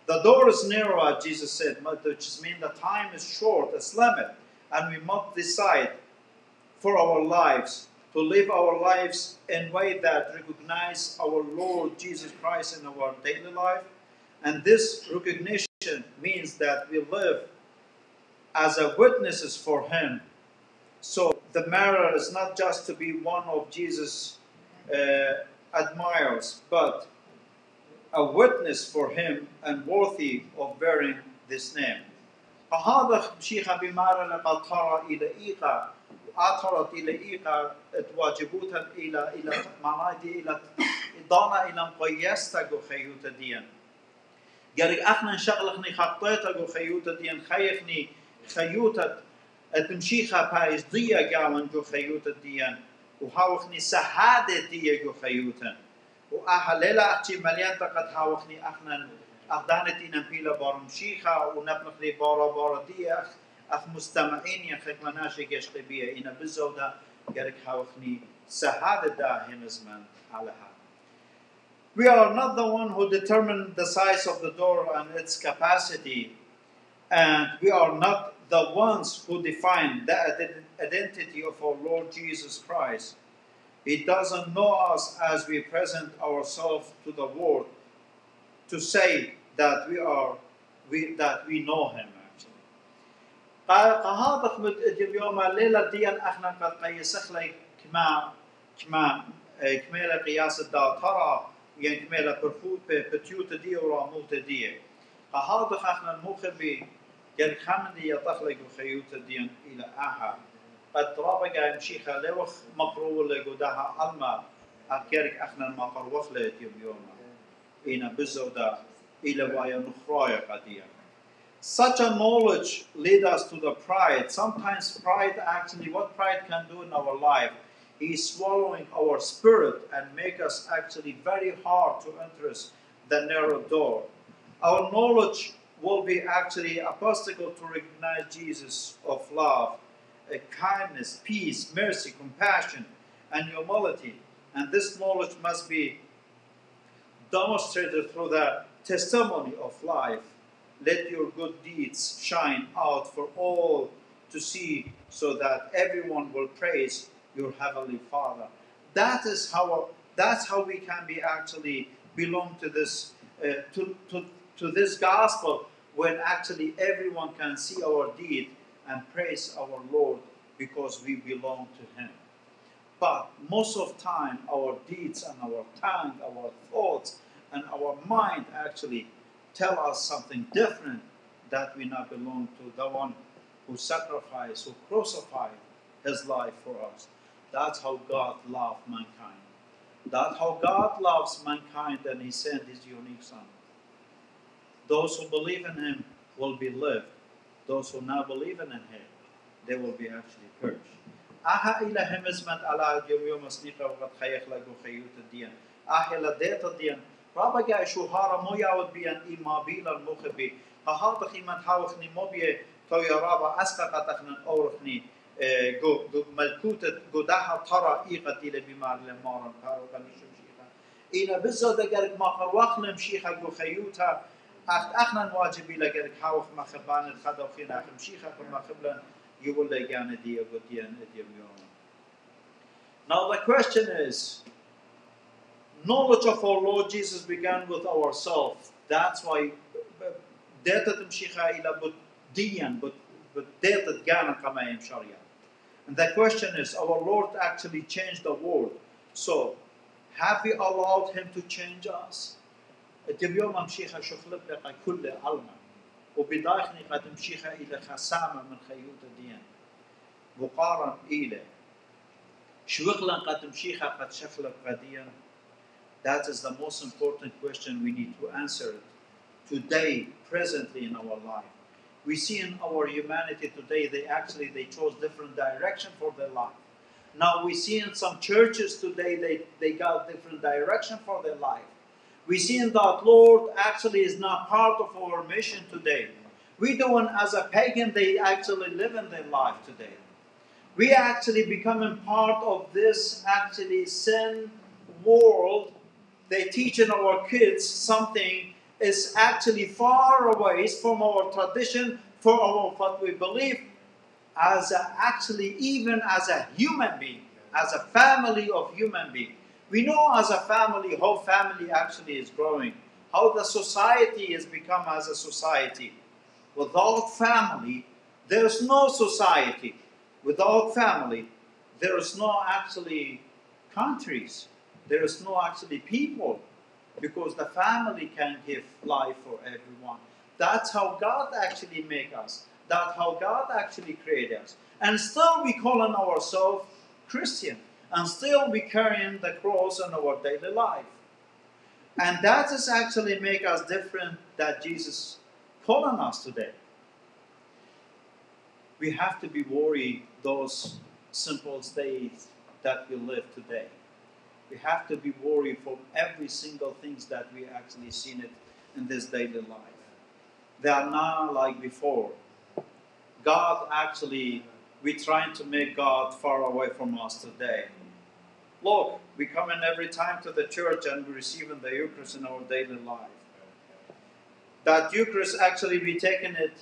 The door is narrow, as Jesus said, which means the time is short, it's limit, and we must decide for our lives to live our lives in a way that recognize our Lord Jesus Christ in our daily life. And this recognition means that we live as a witnesses for Him. So the matter is not just to be one of Jesus' uh, admirers, but a witness for Him and worthy of bearing this name. فهذا شيخ بمارا لقد ترى إلى إيقا أثرت إلى إيقا تواجبوتا إلى إلى معناتي إلى إضانا إلى مقيستا جو خيوتا ديان. قالك أخنا شغلخني خطيتا جو خيوتا ديان خيخني خيوتا تمشيخا بايز ضيا جاون جو خيوتا ديان وهاوخني سهادة ديا جو خيوتا. وأهللا أختي مليان تقد هاوخني أخنا أخدانتي نبيلا بارمشيخا ونبنخلي بارا بارا دي أخ أخ مستمعين يخيك مناشي قشقي بيا إنا بالزودة قالك هاوخني سهادة دا هنزمان على هذا. We are not the one who determine the size of the door and its capacity, and we are not the ones who define the identity of our Lord Jesus Christ. He doesn't know us as we present ourselves to the world to say that we are we that we know Him actually. قهذا خمد اليوم الليلة ديان احنا قد قيسخ لي كما كما كمالة قياس الدا ترى يعني كمالة برفوت بتيوت دي وراموت دي. قهذا احنا المخبي قال خمدي يطخلق خيوت ديان إلى أها. قد رابع مشيخة لوخ مقرول لقدها علما أكيرك احنا المقروخ لي اليوم. إنا بالزودة إلى ويا نخرايا قديا. Such a knowledge leads us to the pride. Sometimes pride actually, what pride can do in our life is swallowing our spirit and make us actually very hard to enter the narrow door. Our knowledge will be actually a obstacle to recognize Jesus of love, a kindness, peace, mercy, compassion, and humility. And this knowledge must be demonstrated through the testimony of life. Let your good deeds shine out for all to see, so that everyone will praise your heavenly Father. That is how that's how we can be actually belong to this uh, to, to to this gospel, when actually everyone can see our deed and praise our Lord because we belong to Him. But most of the time, our deeds and our tongue, our thoughts, and our mind actually tell us something different, that we not belong to the one who sacrificed, who crucified His life for us. That's how God loved mankind. That's how God loves mankind, and He sent His unique Son. Those who believe in Him will be lived. Those who not believe in Him, they will be actually perished. Aha ila hemizmat ala yom yom asniqa wa qad khayakh lagu khayut ad-diyan. Ah ila data ad-diyan. رابع شهارة مو يعود بيان إما بيلا المخبي ههات خيمة حاوخني موبية تويا رابع أسقط أخنا أورخني جو جو ملكوتة جدها ترى إيقة إلى بمار لمارن كارو كنيشم شيخا إنا بالزود جالك ما خروخنا مشيخا جو خيوتها أخت أخنا واجب إلى جالك حاوخ ما خبان الخدا وخينا أخم شيخا كل ما خبلا يقول لي جانا دي أقوليان أديم يوم. Now the question is, knowledge of our Lord Jesus began with ourselves. That's why data تمشيخا إلى بديان but but data جانا كما يمشاريا. And the question is, our Lord actually changed the world. So, have we allowed Him to change us? اليوم مشيخا شخلب لقى كل علما وبداخلي قد مشيخا إلى خسامة من خيوط الدين مقارن إلى شوغلا قد مشيخا قد شخلب قديا. That is the most important question we need to answer today, presently in our life. We see in our humanity today, they actually they chose different direction for their life. Now we see in some churches today, they, they got different direction for their life. We see in that Lord actually is not part of our mission today. We doing as a pagan, they actually live in their life today. We actually becoming part of this actually sin world. They teaching our kids something is actually far away from our tradition, for our what we believe, as a, actually even as a human being, as a family of human beings. We know as a family how family actually is growing, how the society has become as a society. Without family, there is no society. Without family, there is no actually countries. There is no actually people, because the family can give life for everyone. That's how God actually make us. That's how God actually created us. And still we call on ourselves Christian. And still we carrying the cross in our daily life. And that is actually make us different that Jesus called on us today. We have to be worried those simple days that we live today. We have to be worried from every single things that we actually seen it in this daily life. They are not like before. God actually, we're trying to make God far away from us today. Look, we come in every time to the church and we're receiving the Eucharist in our daily life. That Eucharist actually, we taking it,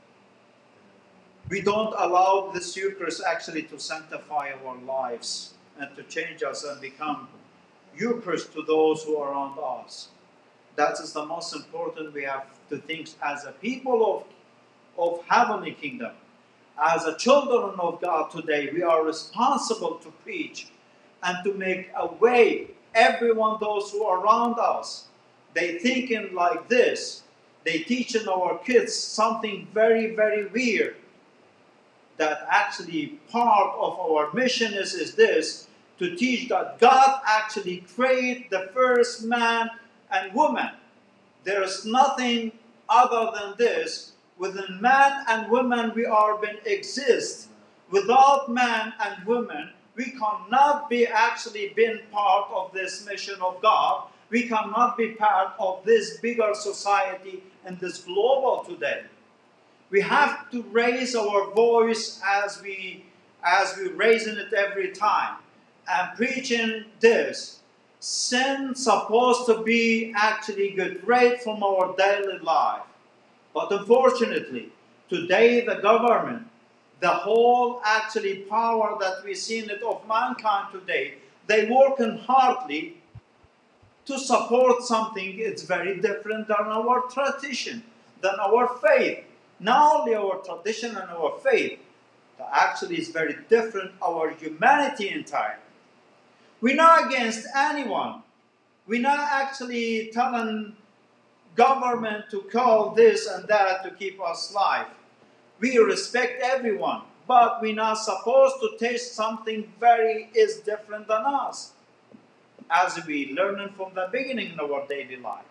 we don't allow this Eucharist actually to sanctify our lives and to change us and become Eucharist to those who are around us. That is the most important we have to think as a people of, of heavenly kingdom. As a children of God today, we are responsible to preach and to make a way. Everyone, those who are around us, they thinking like this. They teaching our kids something very, very weird. That actually part of our mission is, is this, to teach that God actually created the first man and woman. There is nothing other than this. Within man and woman we are been exist. Without man and woman, we cannot be actually been part of this mission of God. We cannot be part of this bigger society and this global today. We have to raise our voice as we as we raising it every time and preaching this. Sin supposed to be actually get rid from our daily life. But unfortunately, today the government, the whole actually power that we see in it of mankind today, they working hardly to support something it's very different than our tradition, than our faith. Not only our tradition and our faith, but actually is very different, our humanity entirely. We're not against anyone. We're not actually telling government to call this and that to keep us alive. We respect everyone, but we're not supposed to taste something very is different than us, as we learning from the beginning in our daily life.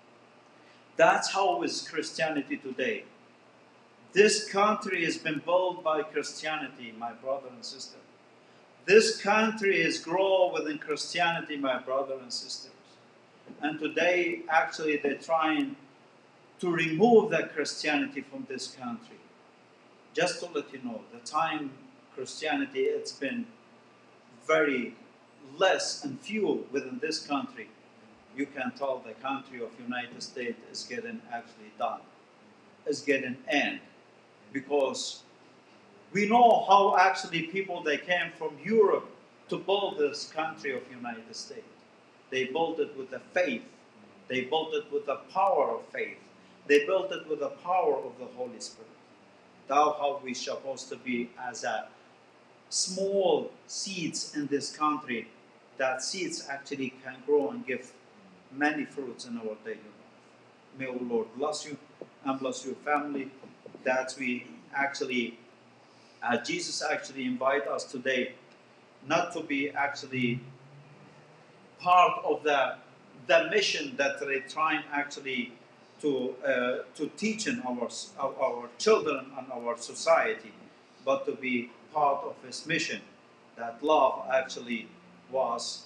That's how is Christianity today. This country has been built by Christianity, my brother and sister. This country is grown within Christianity, my brother and sisters. And today, actually, they're trying to remove that Christianity from this country. Just to let you know, the time Christianity, it's been very less and few within this country. You can tell the country of United States is getting actually done, is getting end. Because we know how actually people, they came from Europe to build this country of United States. They built it with the faith. They built it with the power of faith. They built it with the power of the Holy Spirit. That's how we're supposed to be as a small seeds in this country. That seeds actually can grow and give many fruits in our daily life. May our Lord bless you and bless your family. That we actually, uh, Jesus actually invite us today not to be actually part of the, the mission that they're trying actually to, uh, to teach in our, our, our children and our society, but to be part of his mission. That love actually was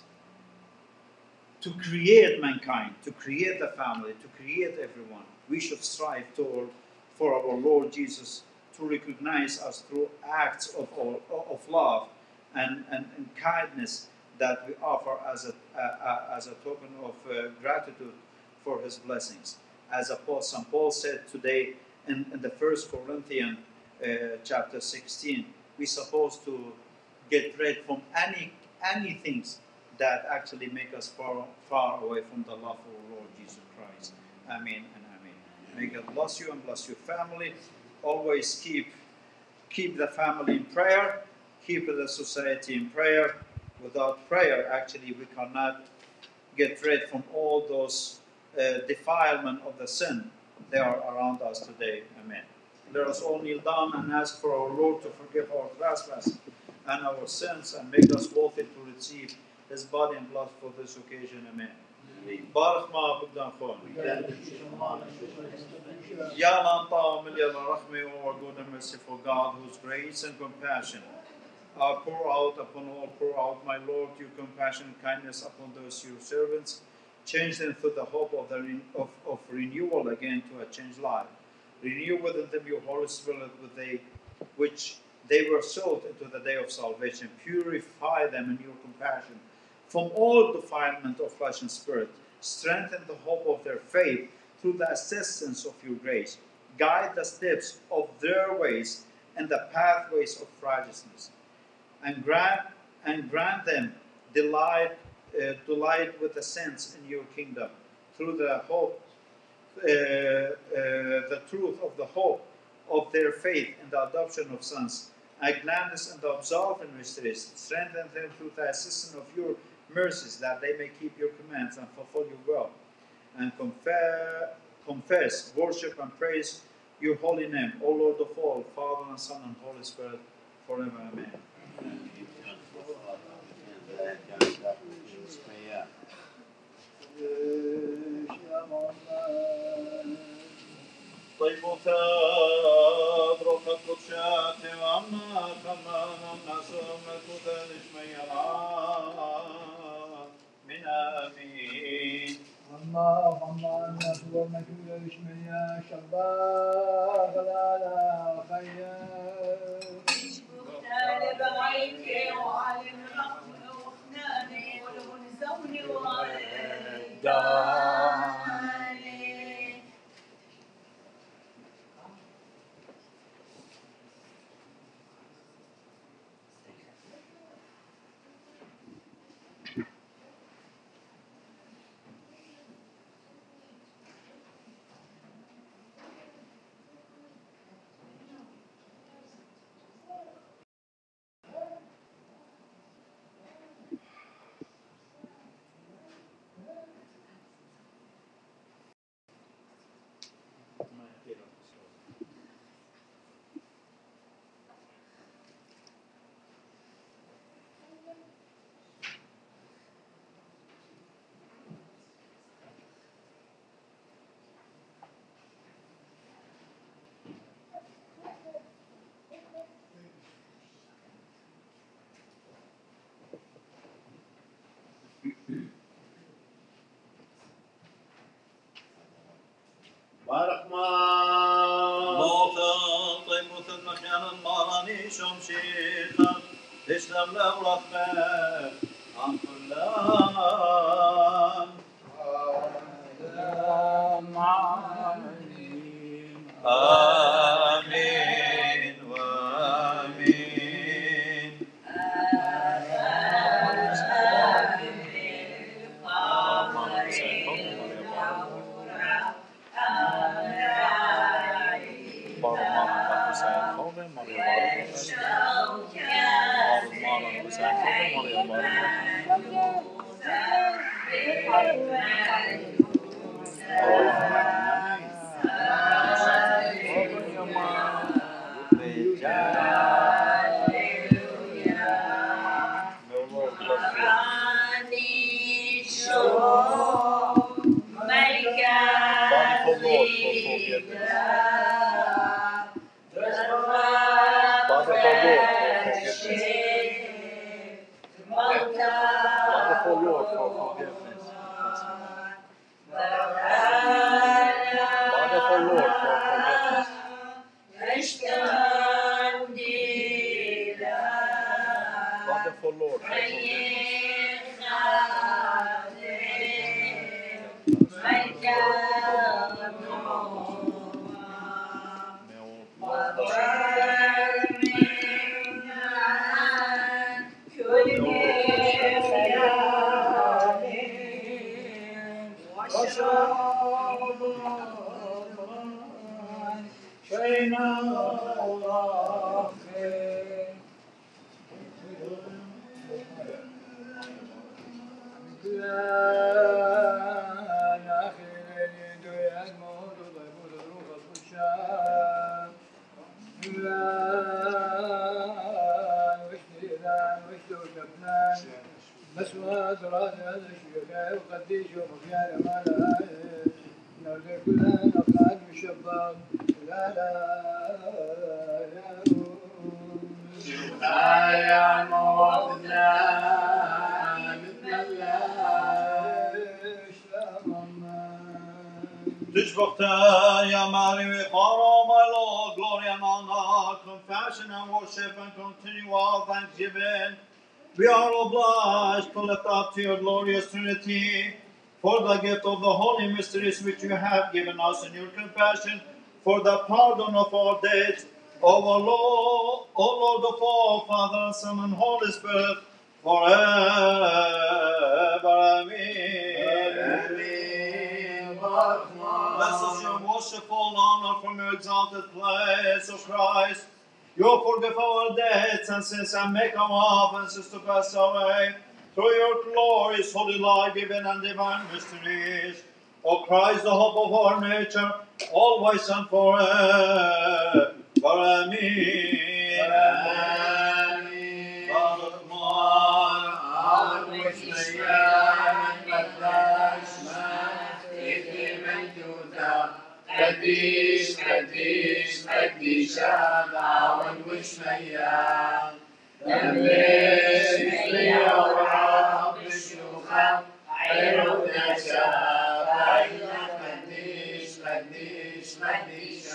to create mankind, to create the family, to create everyone. We should strive toward, for our Lord Jesus to recognize us through acts of, of love and, and, and kindness that we offer as a, uh, uh, as a token of uh, gratitude for his blessings. as Apostle Saint Paul said today in, in the First Corinthians uh, chapter sixteen, we're supposed to get rid from any any things that actually make us far far away from the love of our Lord Jesus Christ. Amen and amen. May God bless you and bless your family. Always keep keep the family in prayer. Keep the society in prayer. Without prayer, actually, we cannot get rid from all those uh, defilement of the sin that are around us today. Amen. Let us all kneel down and ask for our Lord to forgive our trespasses and our sins and make us worthy to receive His body and blood for this occasion. Amen. بارك ما بدنا خون يا من طعم يا رحمة or good and merciful God, whose grace and compassion are pour out upon all, pour out, my Lord, your compassion and kindness upon those your servants. Change them through the hope of, the re- of, of renewal again to a changed life. Renew within them your Holy Spirit with they, which they were sold into the day of salvation. Purify them in your compassion from all defilement of flesh and spirit. Strengthen the hope of their faith through the assistance of your grace. Guide the steps of their ways and the pathways of righteousness. And grant and grant them delight, uh, delight with the saints in your kingdom through the hope, uh, uh, the truth of the hope of their faith and the adoption of sons. And gladness and the absolve and mysteries. Strengthen them through the assistance of your mercies, that they may keep your commands and fulfill your will. And confer, confess, worship, and praise your holy name, O Lord of all, Father and Son and Holy Spirit, forever. Amen. طيب وثاب روح القدشات وعما كمان الناس ومكوثا لشمي من آمين. أما أما الناس والمجهول يشمي شباب لا خير مختال بعينك وعلى الرحم وخناني ولو نزوني وعلي بارك ما موثق طيب مثل مكان المراني شمشيخا تسلم له رحمة عن كلان آمين وآمين. مسواد راس هذا الشيخ وقديش ومكان ما لا نرجع كلها نقعد بشباب لا لا لا يا موتنا نتمنى Tishbachta Yamari Viparo, my Lord, glory and honor, confession and worship and continual thanksgiving. We are obliged to lift up to your glorious Trinity for the gift of the holy mysteries which you have given us in your compassion, for the pardon of our debts, O Lord, O Lord of all, Father, Son, and Holy Spirit, forever. Amen. Bless us your worshipful honor from your exalted place, O Christ. You forgive our debts and sins and make our offenses to pass away through your glorious holy life, given and divine mysteries. O Christ, the hope of our nature, always and forever. Amen. قديش قديش قديش دعوة وشمية لمش مثلية ورب الشيوخة عيرو نشا بعينا قديش قديش قديش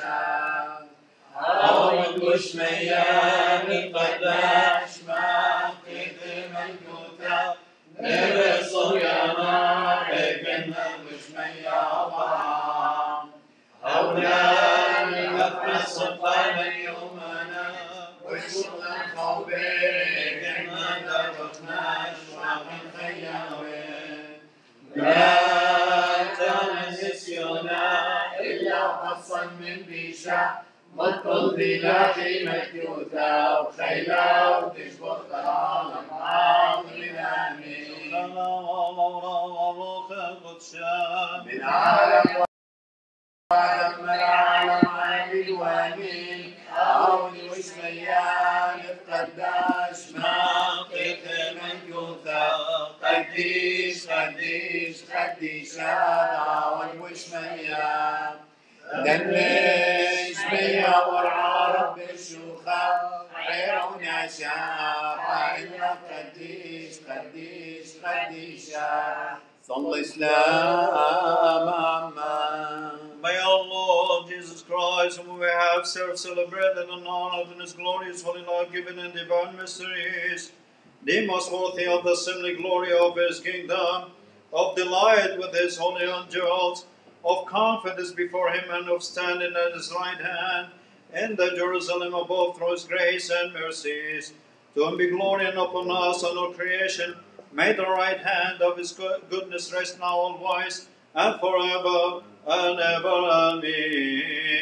دعوة وشمية نقداش ما قدم الكوتا نرسل يا نار بكنا وشمية وعام أولاد نفس القلب يومنا وشوقنا خوبك ما دربناش ومن خياوين لا تنسيونا إلا قصا من بيشا مطل بلا قيمة كيوتا وخيلا وتشبك العالم عاطل الأمين من عالم وعدم العالم عابد وامين عوني وشميان بقداش ما قيت من كوثا قديش قديش قديش عون وشميان دمش بيا ورع رب الشوخة عير ونشا إلا قديش قديش قديش صلى إسلام أمان. May our Lord Jesus Christ, whom we have served, celebrated, and honored in his glorious holy life, given in divine mysteries, deem us worthy of the seemly glory of his kingdom, of delight with his holy angels, of confidence before him, and of standing at his right hand in the Jerusalem above through his grace and mercies. To him be glory and upon us and all creation. May the right hand of his goodness rest now always and forever and ever. Amen.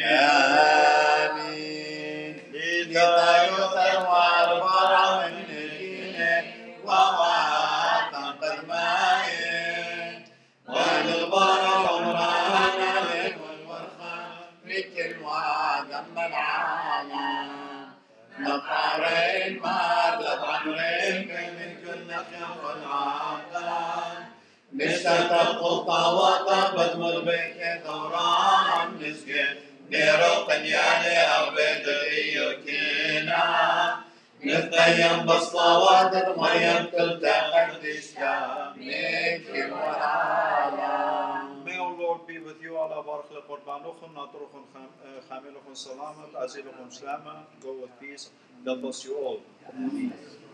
Amen. لذا واربع من الجنة ووعد قد ماين والبر عمرانا والورخة مثل وعد أما العالم نطارين مار لطعمرين من كل نخيم والعقل نشتت الخطى وطبت مربك دوران مسكين ديرو قنياني أبيت الإيوكينا نتقيم بالصوات مريم كلتا قدشتا ميكي والعالم. May our Lord be with you. Allah barak lekum, banuchum, natruchum, chamiluchum, salamat, aziluchum, shlama. Go with peace. God bless you all. Amen.